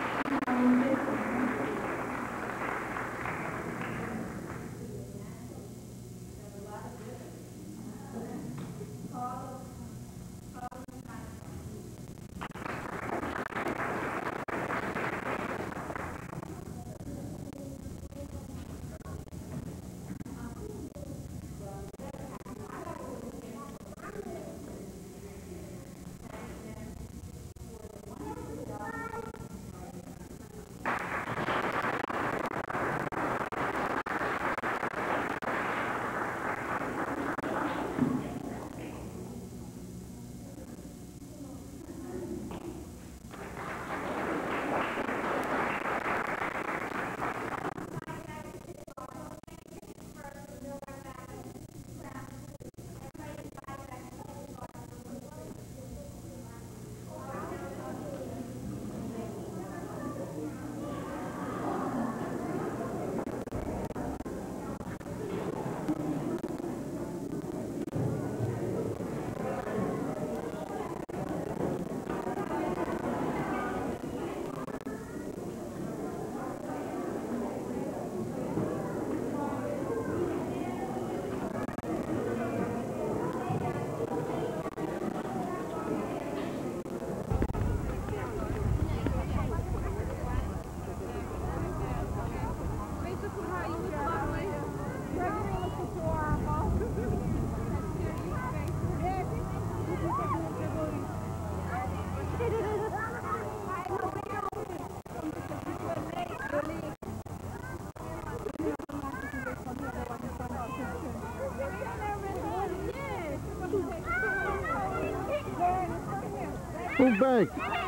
Move back.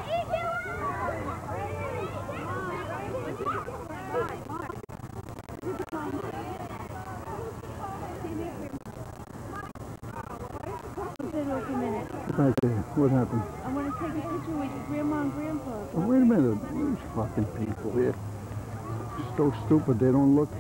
Okay, what happened? I want to take a picture with your grandma and grandpa. Oh, wait a minute. These fucking people here. So stupid, they don't look.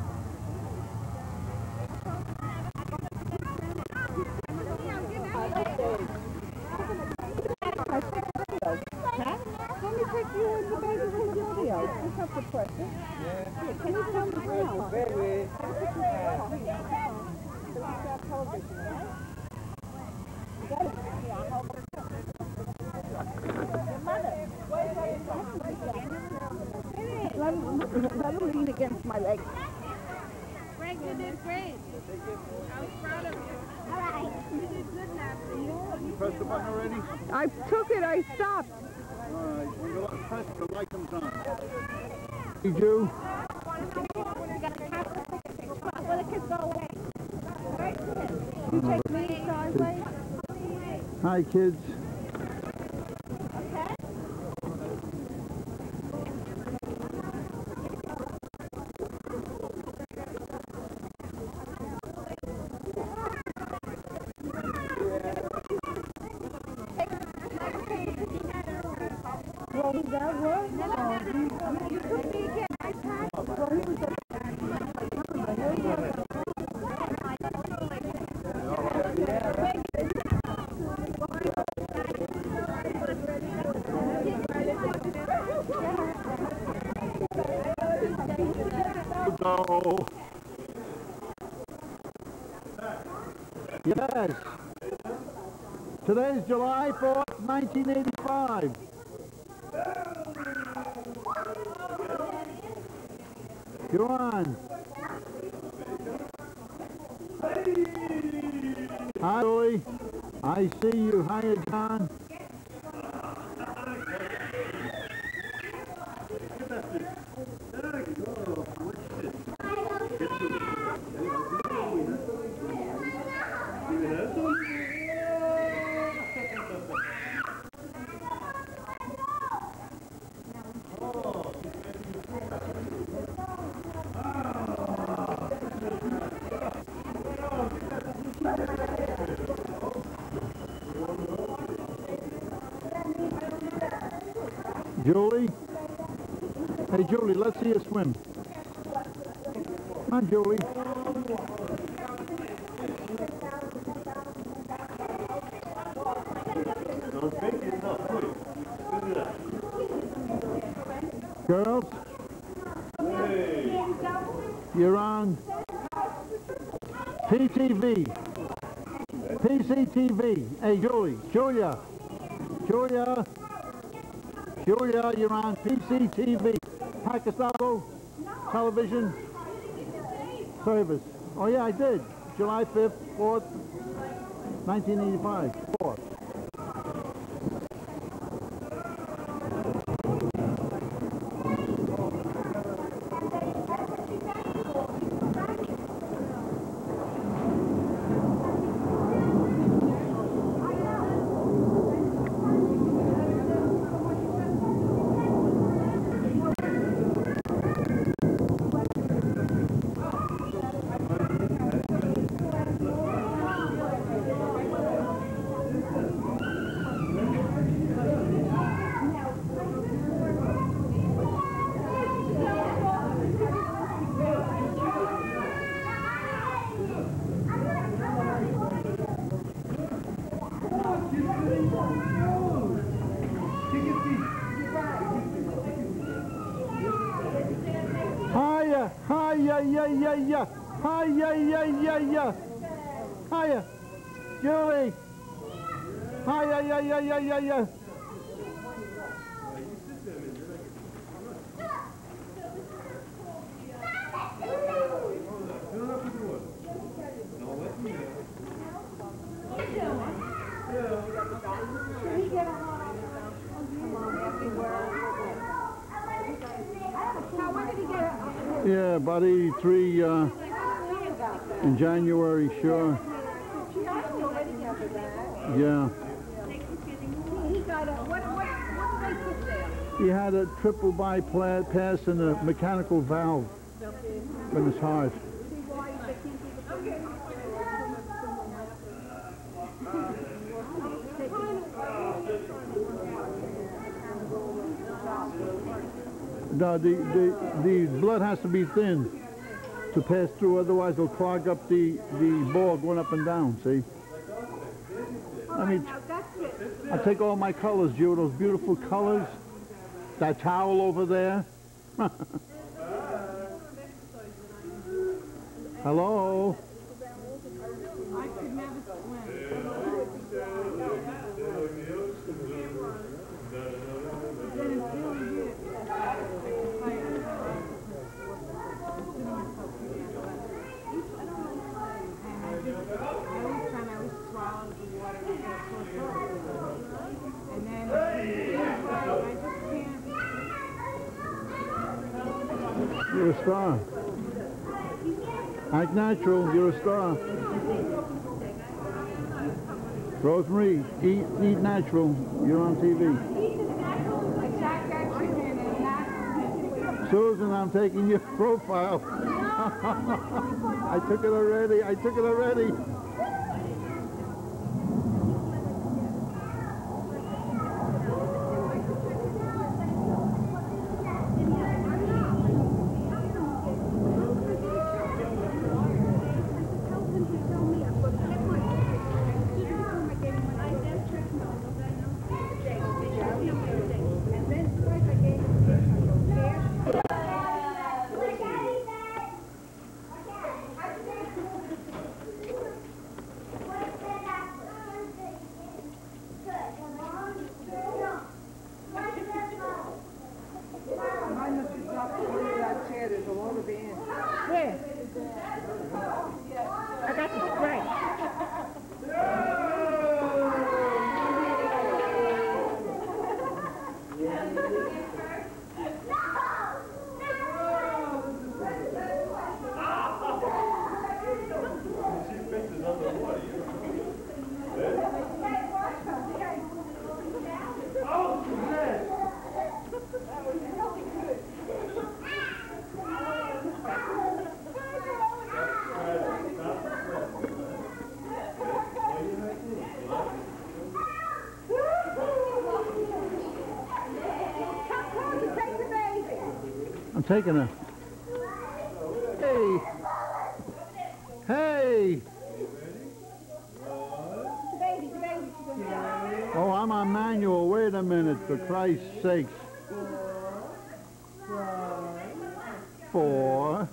Let him lean against my leg. Greg, you did great. I was proud of you. All right. You did good, Nancy. You pressed the button already? I took it. I stopped. All right. When you press the light comes on. You do? Well, the kids go away. You take me sideways. Hi, kids. Well, that was? No. You took me again. I passed. Well, he was Go. Yes. Today's July 4th, 1985. Go on. Hi, Joey. I see you. Hiya, John. Julie? Hey, Julie, let's see you swim. Come on, Julie. Girls? You're on PTV. PCTV. Hey, Julia, you're on PCTV. Pakistani television service. Oh yeah, I did. July 5th, 4th, 1985. 4th. Hiya, Julie. Hiya. Yeah, about 83 in January, sure. Yeah. He had a triple bypass and a mechanical valve in his heart. No, the blood has to be thin to pass through, otherwise it'll clog up the ball going up and down, see? I take all my colors, Joe, those beautiful colors. That towel over there. Hello? I could never swim. You're a star. Act natural, you're a star. Rosemary, eat natural, you're on TV. Susan, I'm taking your profile. I took it already. taking a... Hey! Hey! Oh, I'm on manual. Wait a minute, for Christ's sakes. 4.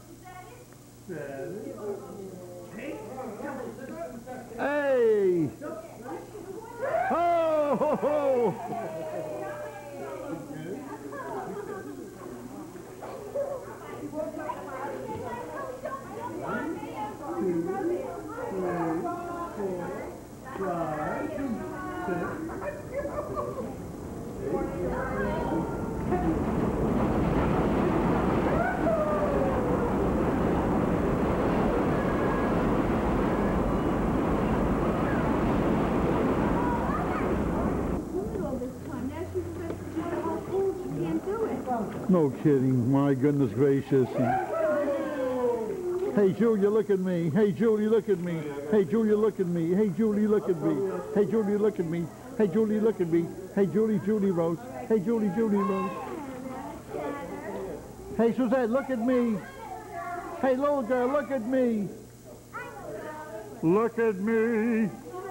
Hey! Ho, ho, ho! No kidding, my goodness gracious. Hey Julia, look at me. Hey Julie, look at me. Hey Julia, look at me. Hey Julie, look at me. Hey Julie, look at me. Hey Julie, look at me. Hey Julie, Julie Rose. Hey Julie, Julie Rose. Hey Suzette, look at me. Hey little girl, look at me. Look at me.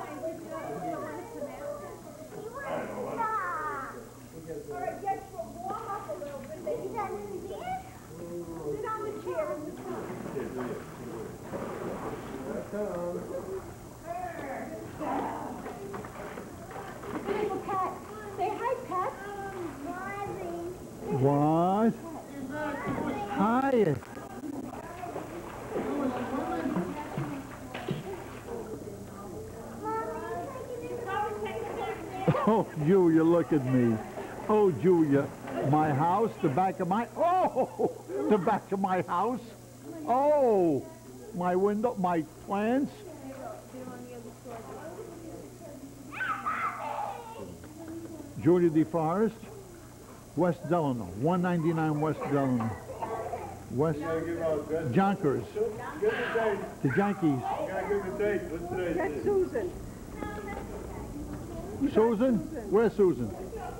What? Hi. Oh, Julia, look at me. Oh, Julia, my house, the back of my... Oh, the back of my house. Oh, my window, my plants. Julia DeForest, West Delano, 199 West Delano. West Jonkers. The Yankees. That's Susan. Susan? Where's Susan?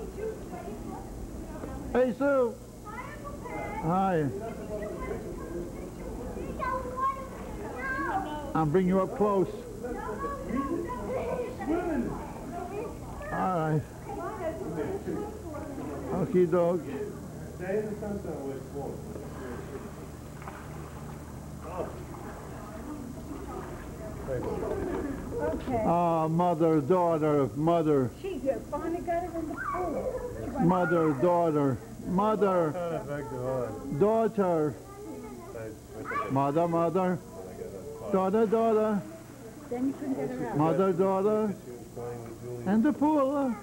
Hey, Sue. Hi. I'm bringing you up close. All right. Okie doke. Okay. Ah, mother, daughter, mother. She finally got it in the pool. Mother, daughter, mother, daughter, mother, mother, daughter, daughter, Then you couldn't get her out. mother, daughter, and the pool.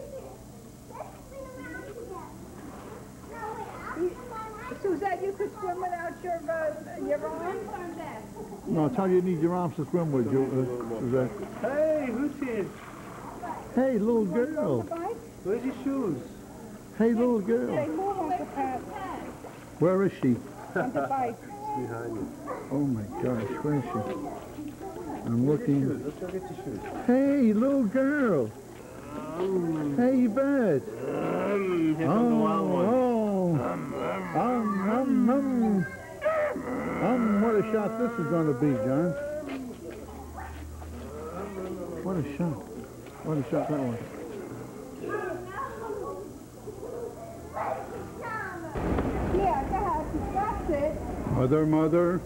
Suzette, you could swim without your arms? No, tell you need your arms to swim with, Suzette. Hey, who's here? Hey, little girl. Where's your shoes? Hey, little They girl. move on the path Where is she? on the bike. Behind you. Oh my gosh, where is she? I'm looking. Let's go get your shoes. Hey, little girl. Hey, Yvette. Here comes the wild one. What a shot this is going to be, John. What a shot. What a shot that was. Yeah, go ahead. That's it. Mother, mother.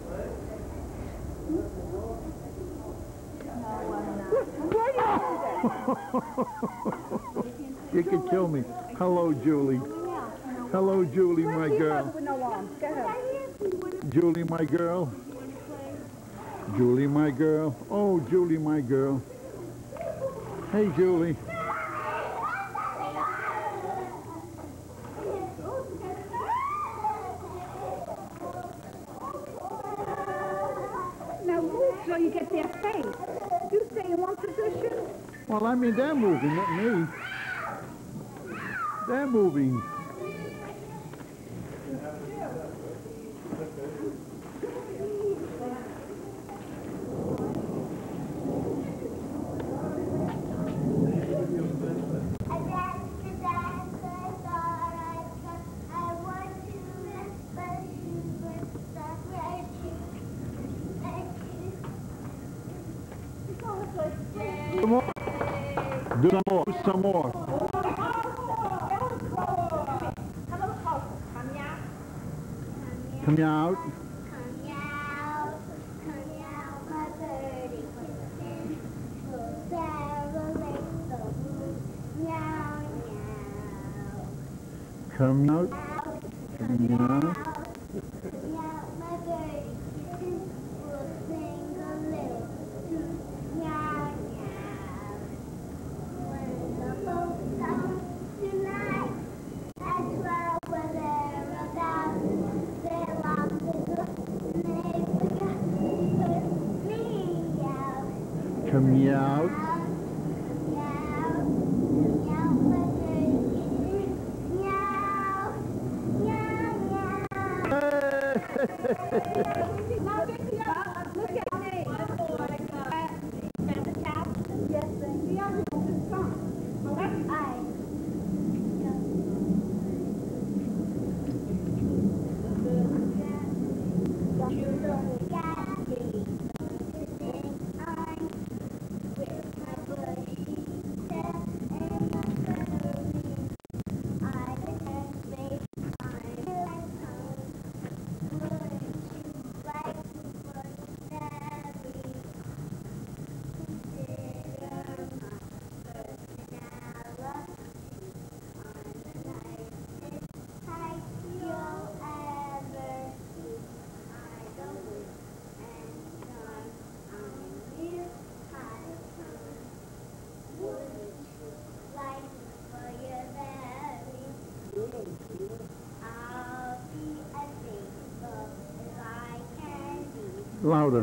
You can kill me. Hello, Julie. Hello, Julie, my girl. With no arms. Go ahead. Julie, my girl. Julie, my girl. Oh, Julie, my girl. Hey, Julie. Now move so you get their face. You stay in one position. Well, I mean, they're moving, not me. They're moving. Do some more. Do some more. Come out. Come out. Come out. Come out. Louder.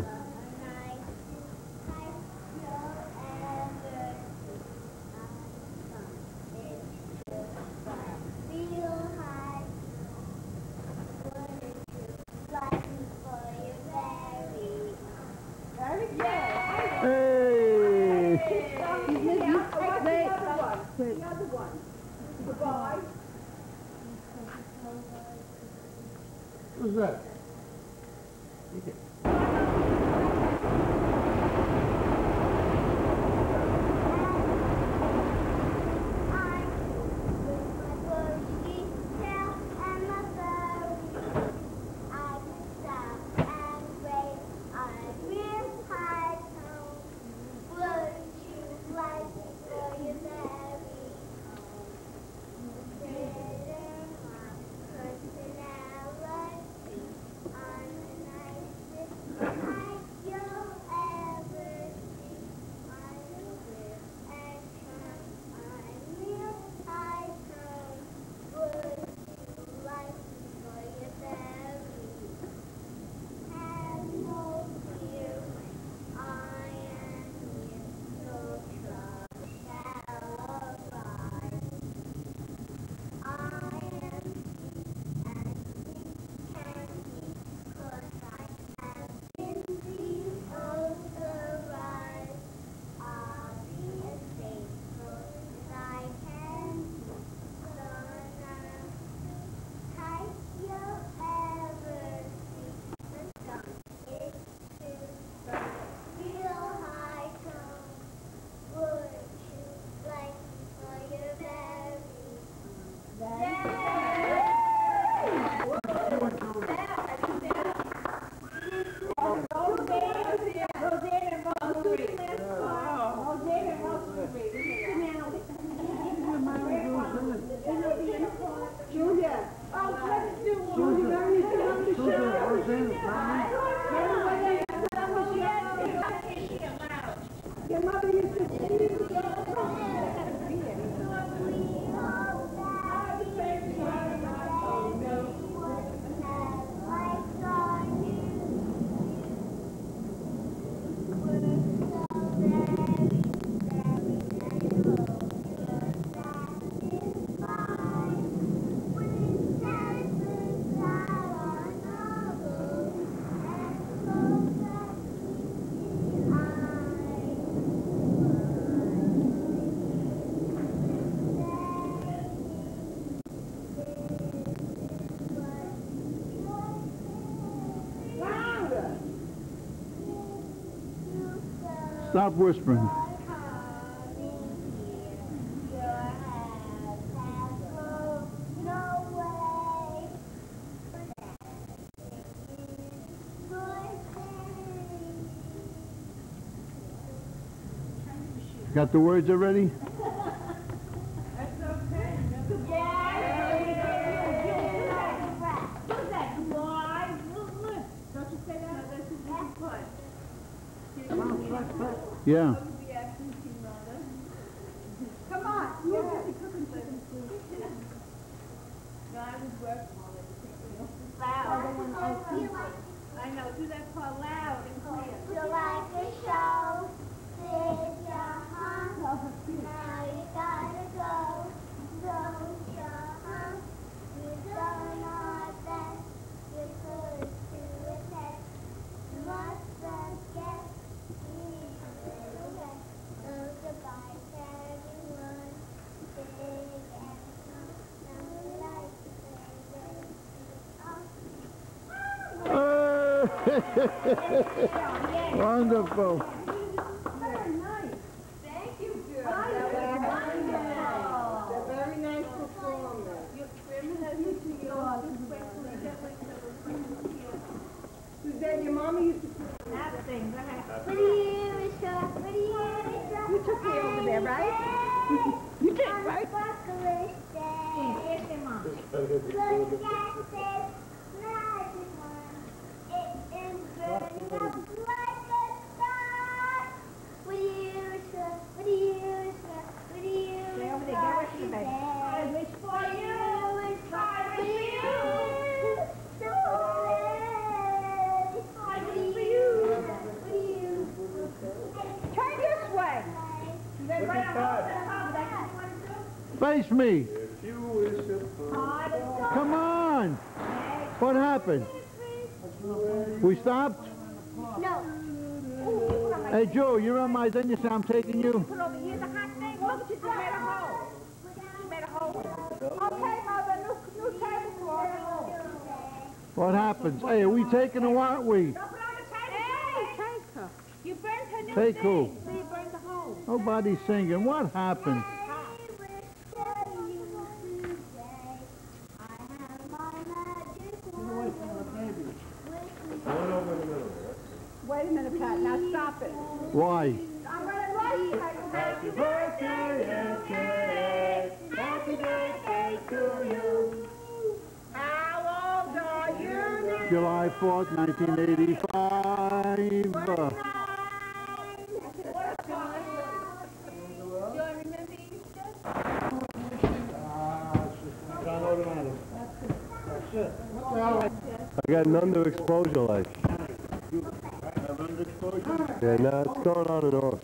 Who's that? Stop whispering. Got the words already? Yeah. Come on. I know, do that part loud and clear. You like a show? Sit your hump. Now you gotta go. Don't your hump. You don't know that you could do it next. You must forget. You need a little rest. So goodbye to everyone. Big and small. Now we like to Wonderful. Very nice. Thank you, girl. Very nice performance. Suzette, your mommy used to that thing. Go ahead. What do you Risha? What do you Risha? You took me over there, right? You did, right? Bucklish day. Here's your mom. Look at this magic one. It is burning up like a star. What do you Risha? What do you Risha? What do you Stay over there. Get away from the bed. I wish for you. Turn this way. Face me. Come on. What happened? We stopped? No. Hey, Joe, you're on my thing. You say I'm taking you? Put over here the hot thing. Look, she just made a hole. She made a hole. Okay, Mother, new tablecloth. What happens? Hey, are we taking her, aren't we? Hey, take her. You burned her new Take who? thing. So you burned the hole. Nobody's singing. What happened? Wait a minute, Pat. Now stop it. Why? I'm going to write you. Happy birthday, Happy birthday to you. How old are you? July 4th, 1985. Do you remember Easter? I got none to expose your life. Yeah, nah, it's going on and off.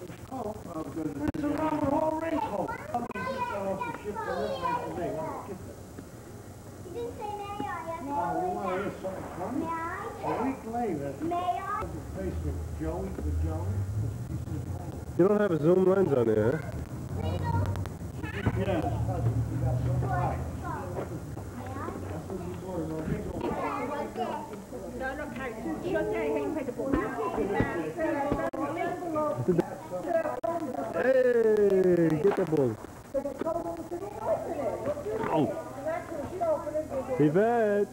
You don't have a zoom lens on there, huh? Hey, get the ball. Oh. Yvette.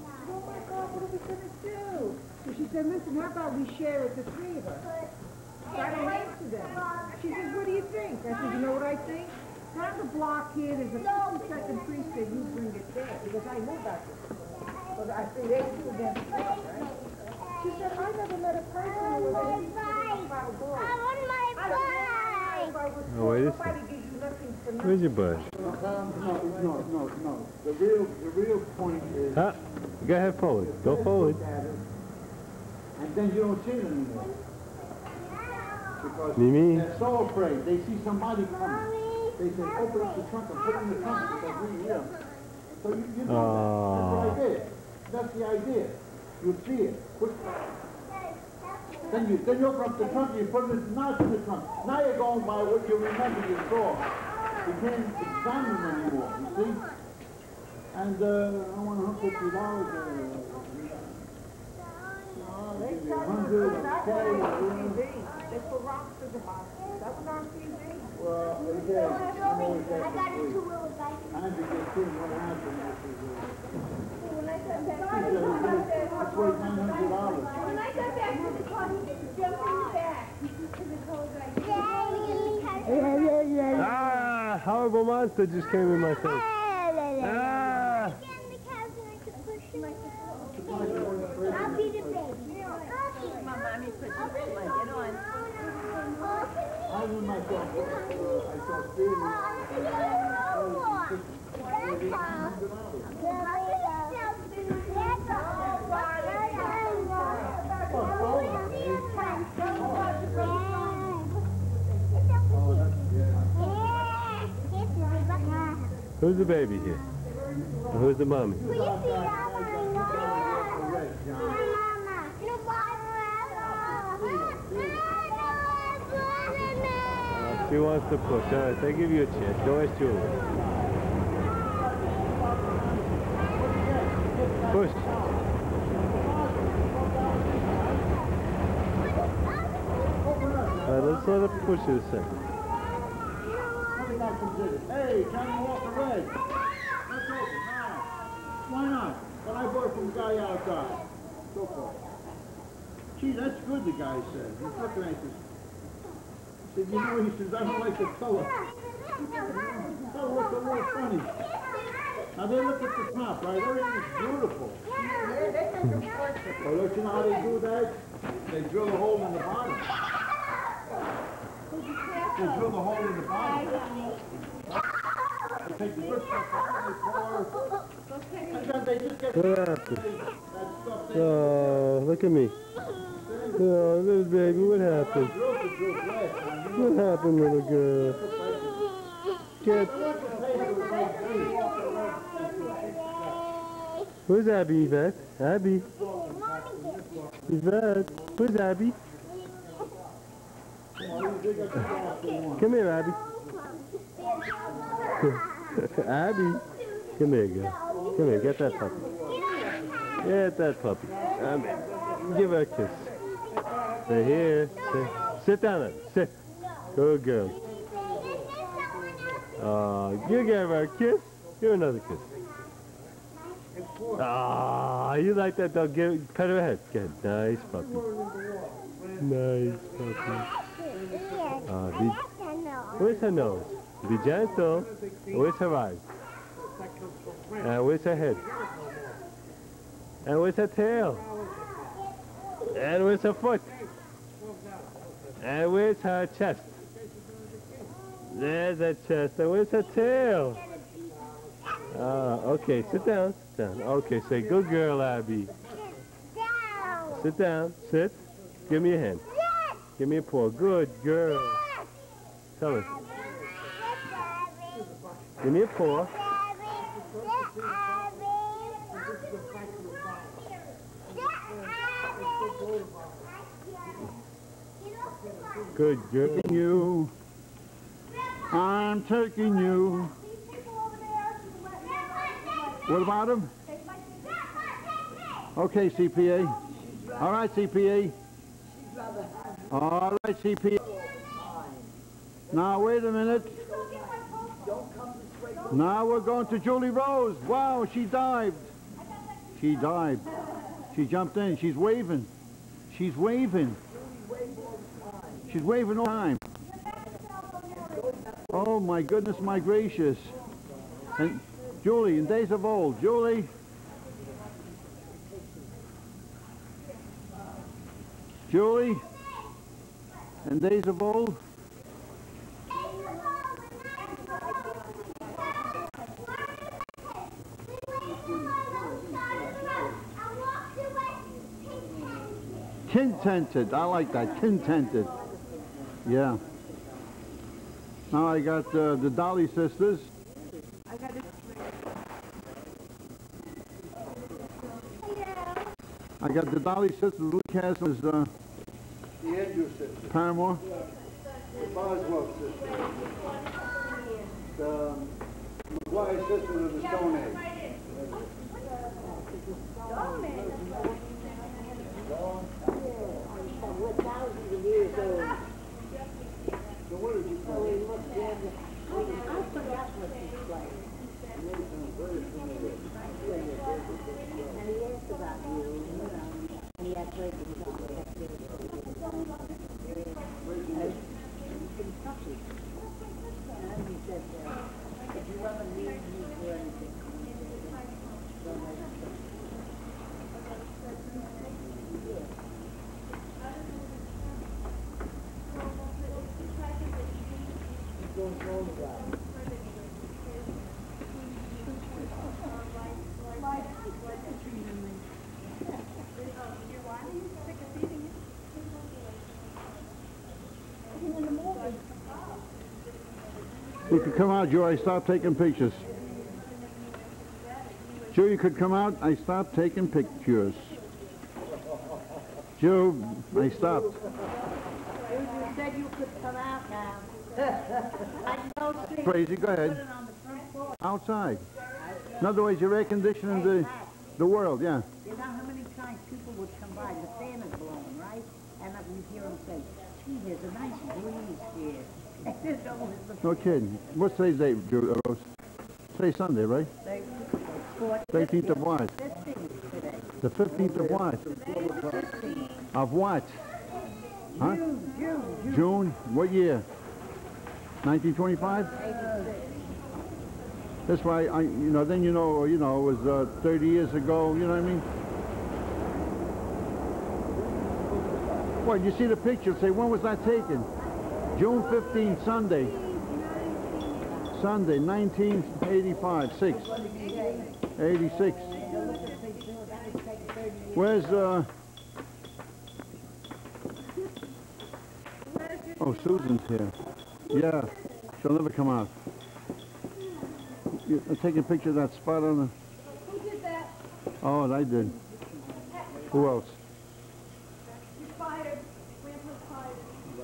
She said, listen, how about we share it, the three of us? I don't answer them. She says, what do you think? I said, you know what I think? Have the block here, there's a 50-second precinct, you bring it there, because I know about this. But I think they two against four, right? She said, I never met a person who was Oh, wait a second. Where's your bush? No. The real point is... Huh? Go ahead forward. Go forward. And then you don't see it anymore. Because Mimi? they're so afraid. They see somebody coming. They say, open up the trunk and put it in the trunk because we're here. So you know that's the idea. That's the idea. You see it. Then you open up the trunk and you put it not in the trunk. Now you're going by what you remember you saw. You can't examine them anymore, you see? And I want $150. They $100, put rocks to the house. That was on TV. well, again, I'm always there for free. I had to get through what happened. That's worth $900. When I got back to the car, he just jumped in the back. Daddy, horrible monster just came in my face. Ah! I'll be the baby. My mommy put you in. Get on. I knew myself. I saw Spirit. Who's the baby here? And who's the mommy? She wants to push. All right, they give you a chance. Go ask Julie. Push. All right, let's let her push it a second. Hey, trying to walk away. Let's open now. Why not? But I bought it from the guy outside. So far. Gee, that's good, the guy said. He's looking at this. He said, you know, he says, I don't like the color. That looks a little funny. Now they look at the top, right? Everything's beautiful. Well, don't you know how they do that? They drill a hole in the bottom. They drill the hole in the bottom. They take the good stuff out, they pour. And then they just get What happened? that stuff. Oh, look at me. Oh, little baby, what happened? What happened, little girl? Get. Who's Abby, Yvette? Abby. Yvette. Who's Abby? Come here, Abby. Abby. Come here, girl. Come here, get that puppy. Get that puppy. Give her a kiss. Stay here. Stay. Sit down there. Sit. Good girl. You gave her a kiss. Give her another kiss. You like that dog? Pet her head. Good. Nice puppy. Nice puppy. Where's her nose? Be gentle. Where's her eyes? And where's her head? And where's her tail? And where's her foot? And where's her chest? There's her chest. And where's her tail? Okay, sit down. Sit down. Okay, say, good girl, Abby. Sit down. Sit. Give me a hand. Give me a paw. Good girl. Tell her. Give me a paw. Good girl. You. I'm taking you. What about him? Okay, CPA. All right, CPA. All right, CPA. Now, wait a minute. Now we're going to Julie Rose. Wow, she dived. She dived. She jumped in. She's waving. She's waving. She's waving all the time. Oh, my goodness, my gracious. And Julie, in days of old. Julie. Julie. In days of old. Tin-tented. I like that. Tin-tented. Yeah. Now I got the Dolly sisters. I got the Dolly sisters. Luke has the Andrew sisters. Paramore. The Boswell sisters. The McGuire sisters of the Stone Age. Thousands of years old. So what did you call it? I forgot what this was. And he asked about you, and he had played the song. In Kentucky. And he said, You could come out, Joe. I stopped taking pictures. Joe, you could come out. I stopped taking pictures. Joe, I stopped. You said you could come out now. I know, see. Crazy, go ahead. Put it on the front porch. Outside. In other words, you're air conditioning the world, yeah. You know how many times people would come by, the fan is blowing, right? And you hear them say, gee, there's a nice breeze here. There's always the No kidding. What's today's date, Rose? Today's Sunday, right? 18th of what? 15th today. The 15th of what? Of what? Huh? June. What year? 1925? That's why then it was 30 years ago, you know what I mean? Well, you see the picture, say, when was that taken? June 15th, Sunday. Sunday, 1985, 86. Where's, oh, Susan's here. Yeah, she'll never come out. I'm taking a picture of that spot on the... Who did that? Oh, I did. Who else? You fired. Grandpa's fired.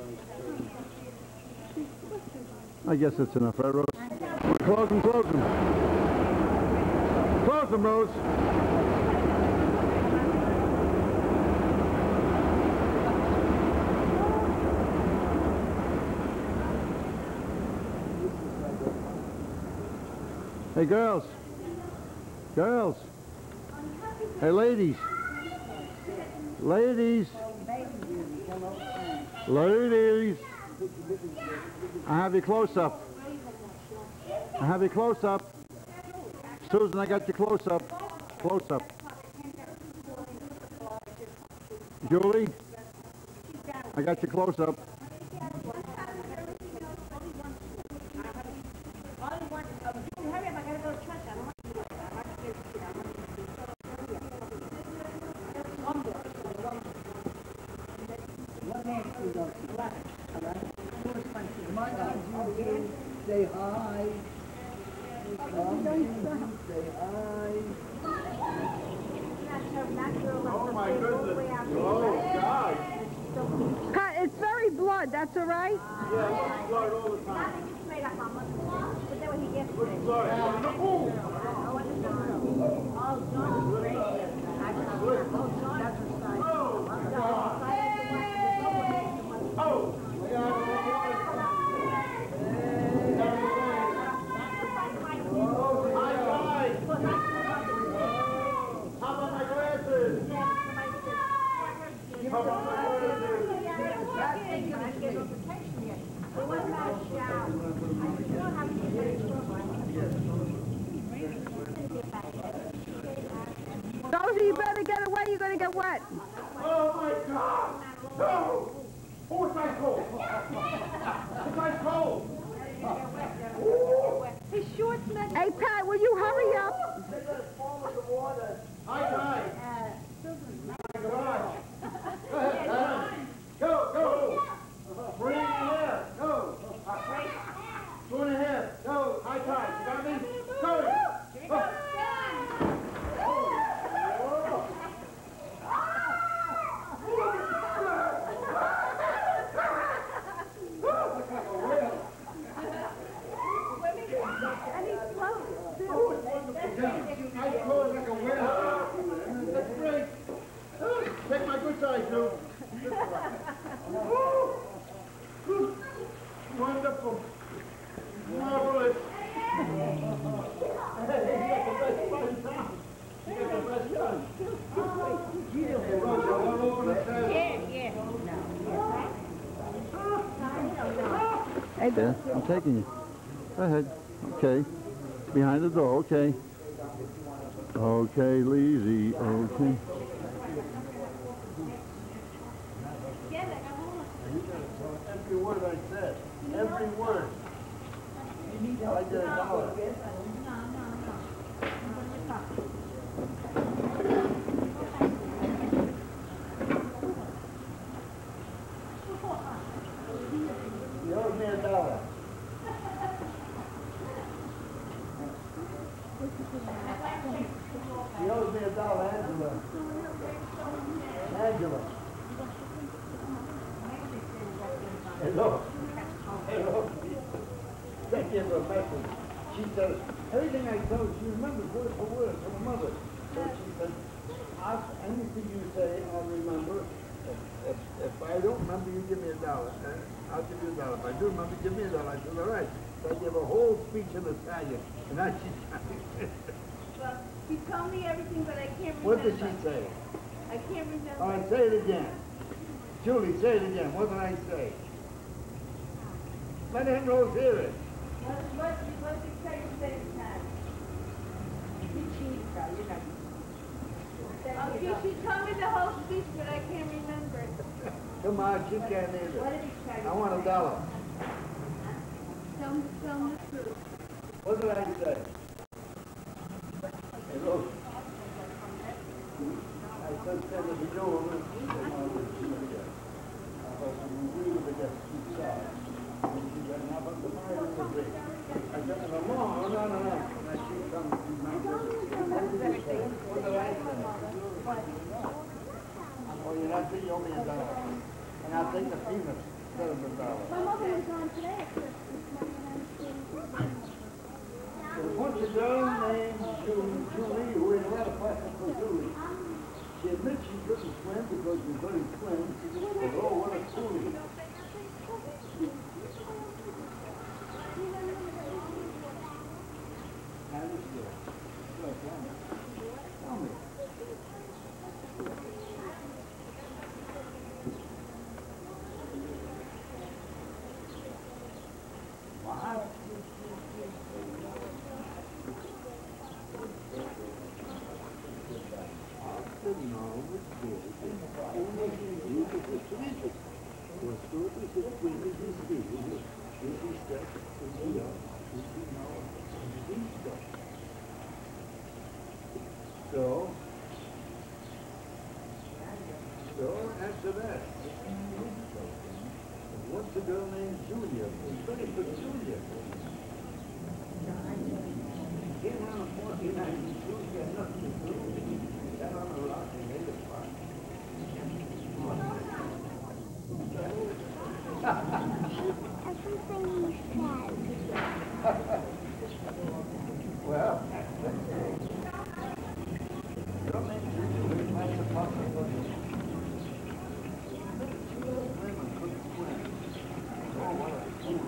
I guess that's enough, right, Rose? Close them, close them. Close them, Rose. Hey, girls. Girls. Hey, ladies. Ladies. Ladies. I have your close-up. I have your close-up. Susan, I got your close-up. Close-up. Julie, I got your close-up. Say hi. Say hi. Oh my goodness. Oh God. It's very blood, that's all right? Yeah, blood all the time. What's Rosie, you better get away, you're going to get wet. Oh my God! No! Oh, it's ice cold! It's ice cold! His shorts next. Hey, Pat, will you hurry up? Hi, Go, go! 3 and a half, go! 2 and a half, go! High tide, you got me? Go! Go! That's great. Take my good side, Joe. Wonderful. Marvelous. You got the best time. Yeah, I'm taking you. Go ahead. Okay. Behind the door, okay. Okay, Lizzie, okay. Every word I said. Every word. I get $1. He owes me $1. He owes me $1, Angela. Angela. Hello. Hello. That gives her a message. She says, everything I told you, remember word for word from her mother. So she said, anything you say, I'll remember. If I don't remember, you give me $1. I'll give you $1. If I do remember, give me $1. I said, all right. So I gave a whole speech in Italian. And now Well, she told me everything, but I can't remember. What did she say? I can't remember. All right, say it again. Julie, say it again. What did I say? Let Aunt Rose hear it. What did you say the same time? Okay, she told me the whole speech, but I can't remember it. Come on, she can't either. What did he tell you? I want $1. Tell me the truth. What did I say? Hello. I said that if you go over, I said, no. And she comes to what did I say? Oh, you're not saying you owe me $1. And I'll take the peanuts instead of $1. My mother was on today. There was a girl named Julie who ate a lot of plastic for Julie. She admits she couldn't swim because she couldn't swim. But oh, what a fool. Tell me. What? So after that, what's a girl named Julia? It's very good Julia. Came around in 1492, she had nothing to do. Got on a rock and made a fire. Everything he says. Well, girl named Julia was nice to talk to her. She was swimming, couldn't swim. Oh, what a fool.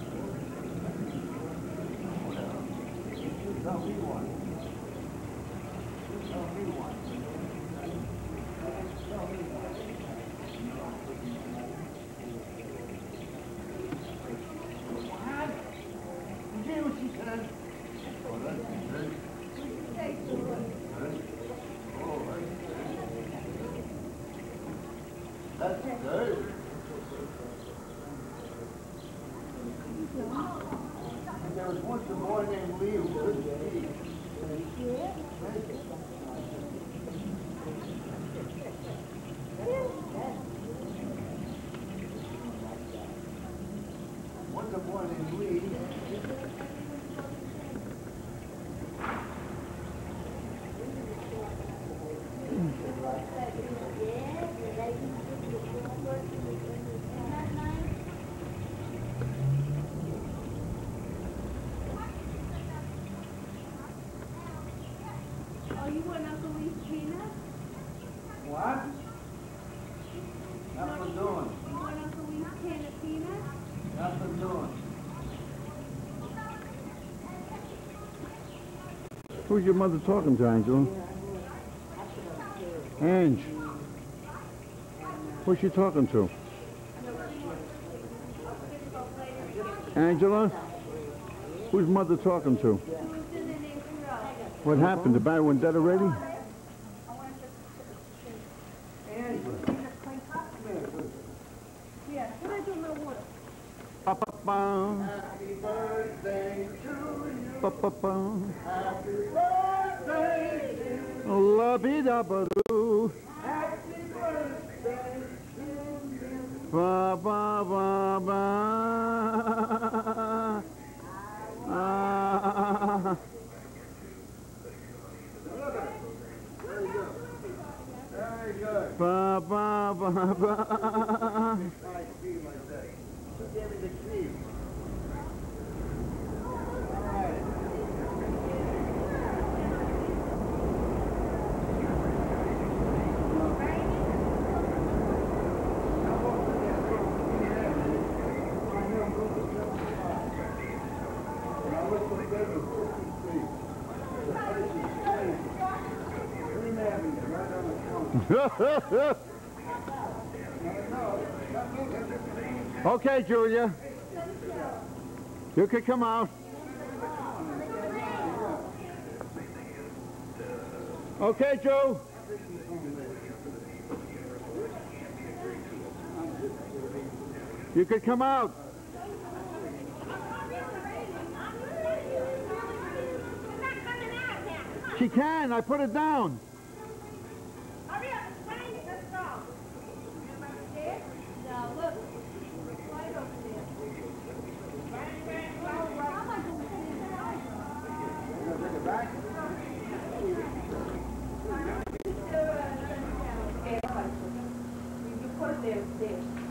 You tell me one. You tell me one. Tell me one. What? You hear what she said? Oh, that's good. Oh, that's good. And there was once a boy named Lee who couldn't see. Once a boy named Lee. Oh, you want Uncle Lee's peanuts? What? Nothing doing. You want Uncle Lee's can of peanuts? Nothing doing. Who's your mother talking to, Angela? Ange. Who's she talking to? Angela? Who's mother talking to? What happened? The bad one dead already? Yeah, but I don't know what. Ba-ba-ba. Happy birthday to Ba-ba-ba. Happy birthday. La-be-da-ba-doo. Happy birthday to you. Ba-ba-ba-ba. Ah. Very good. Ba-ba-ba-ba. She gave me the key. All right. Okay, Julia. You can come out. Okay, Joe. You could come out. She can. I put it down. Hurry up, find it, let's go. No, look. Right over there. Bang, bang, Bring it back. You put it there.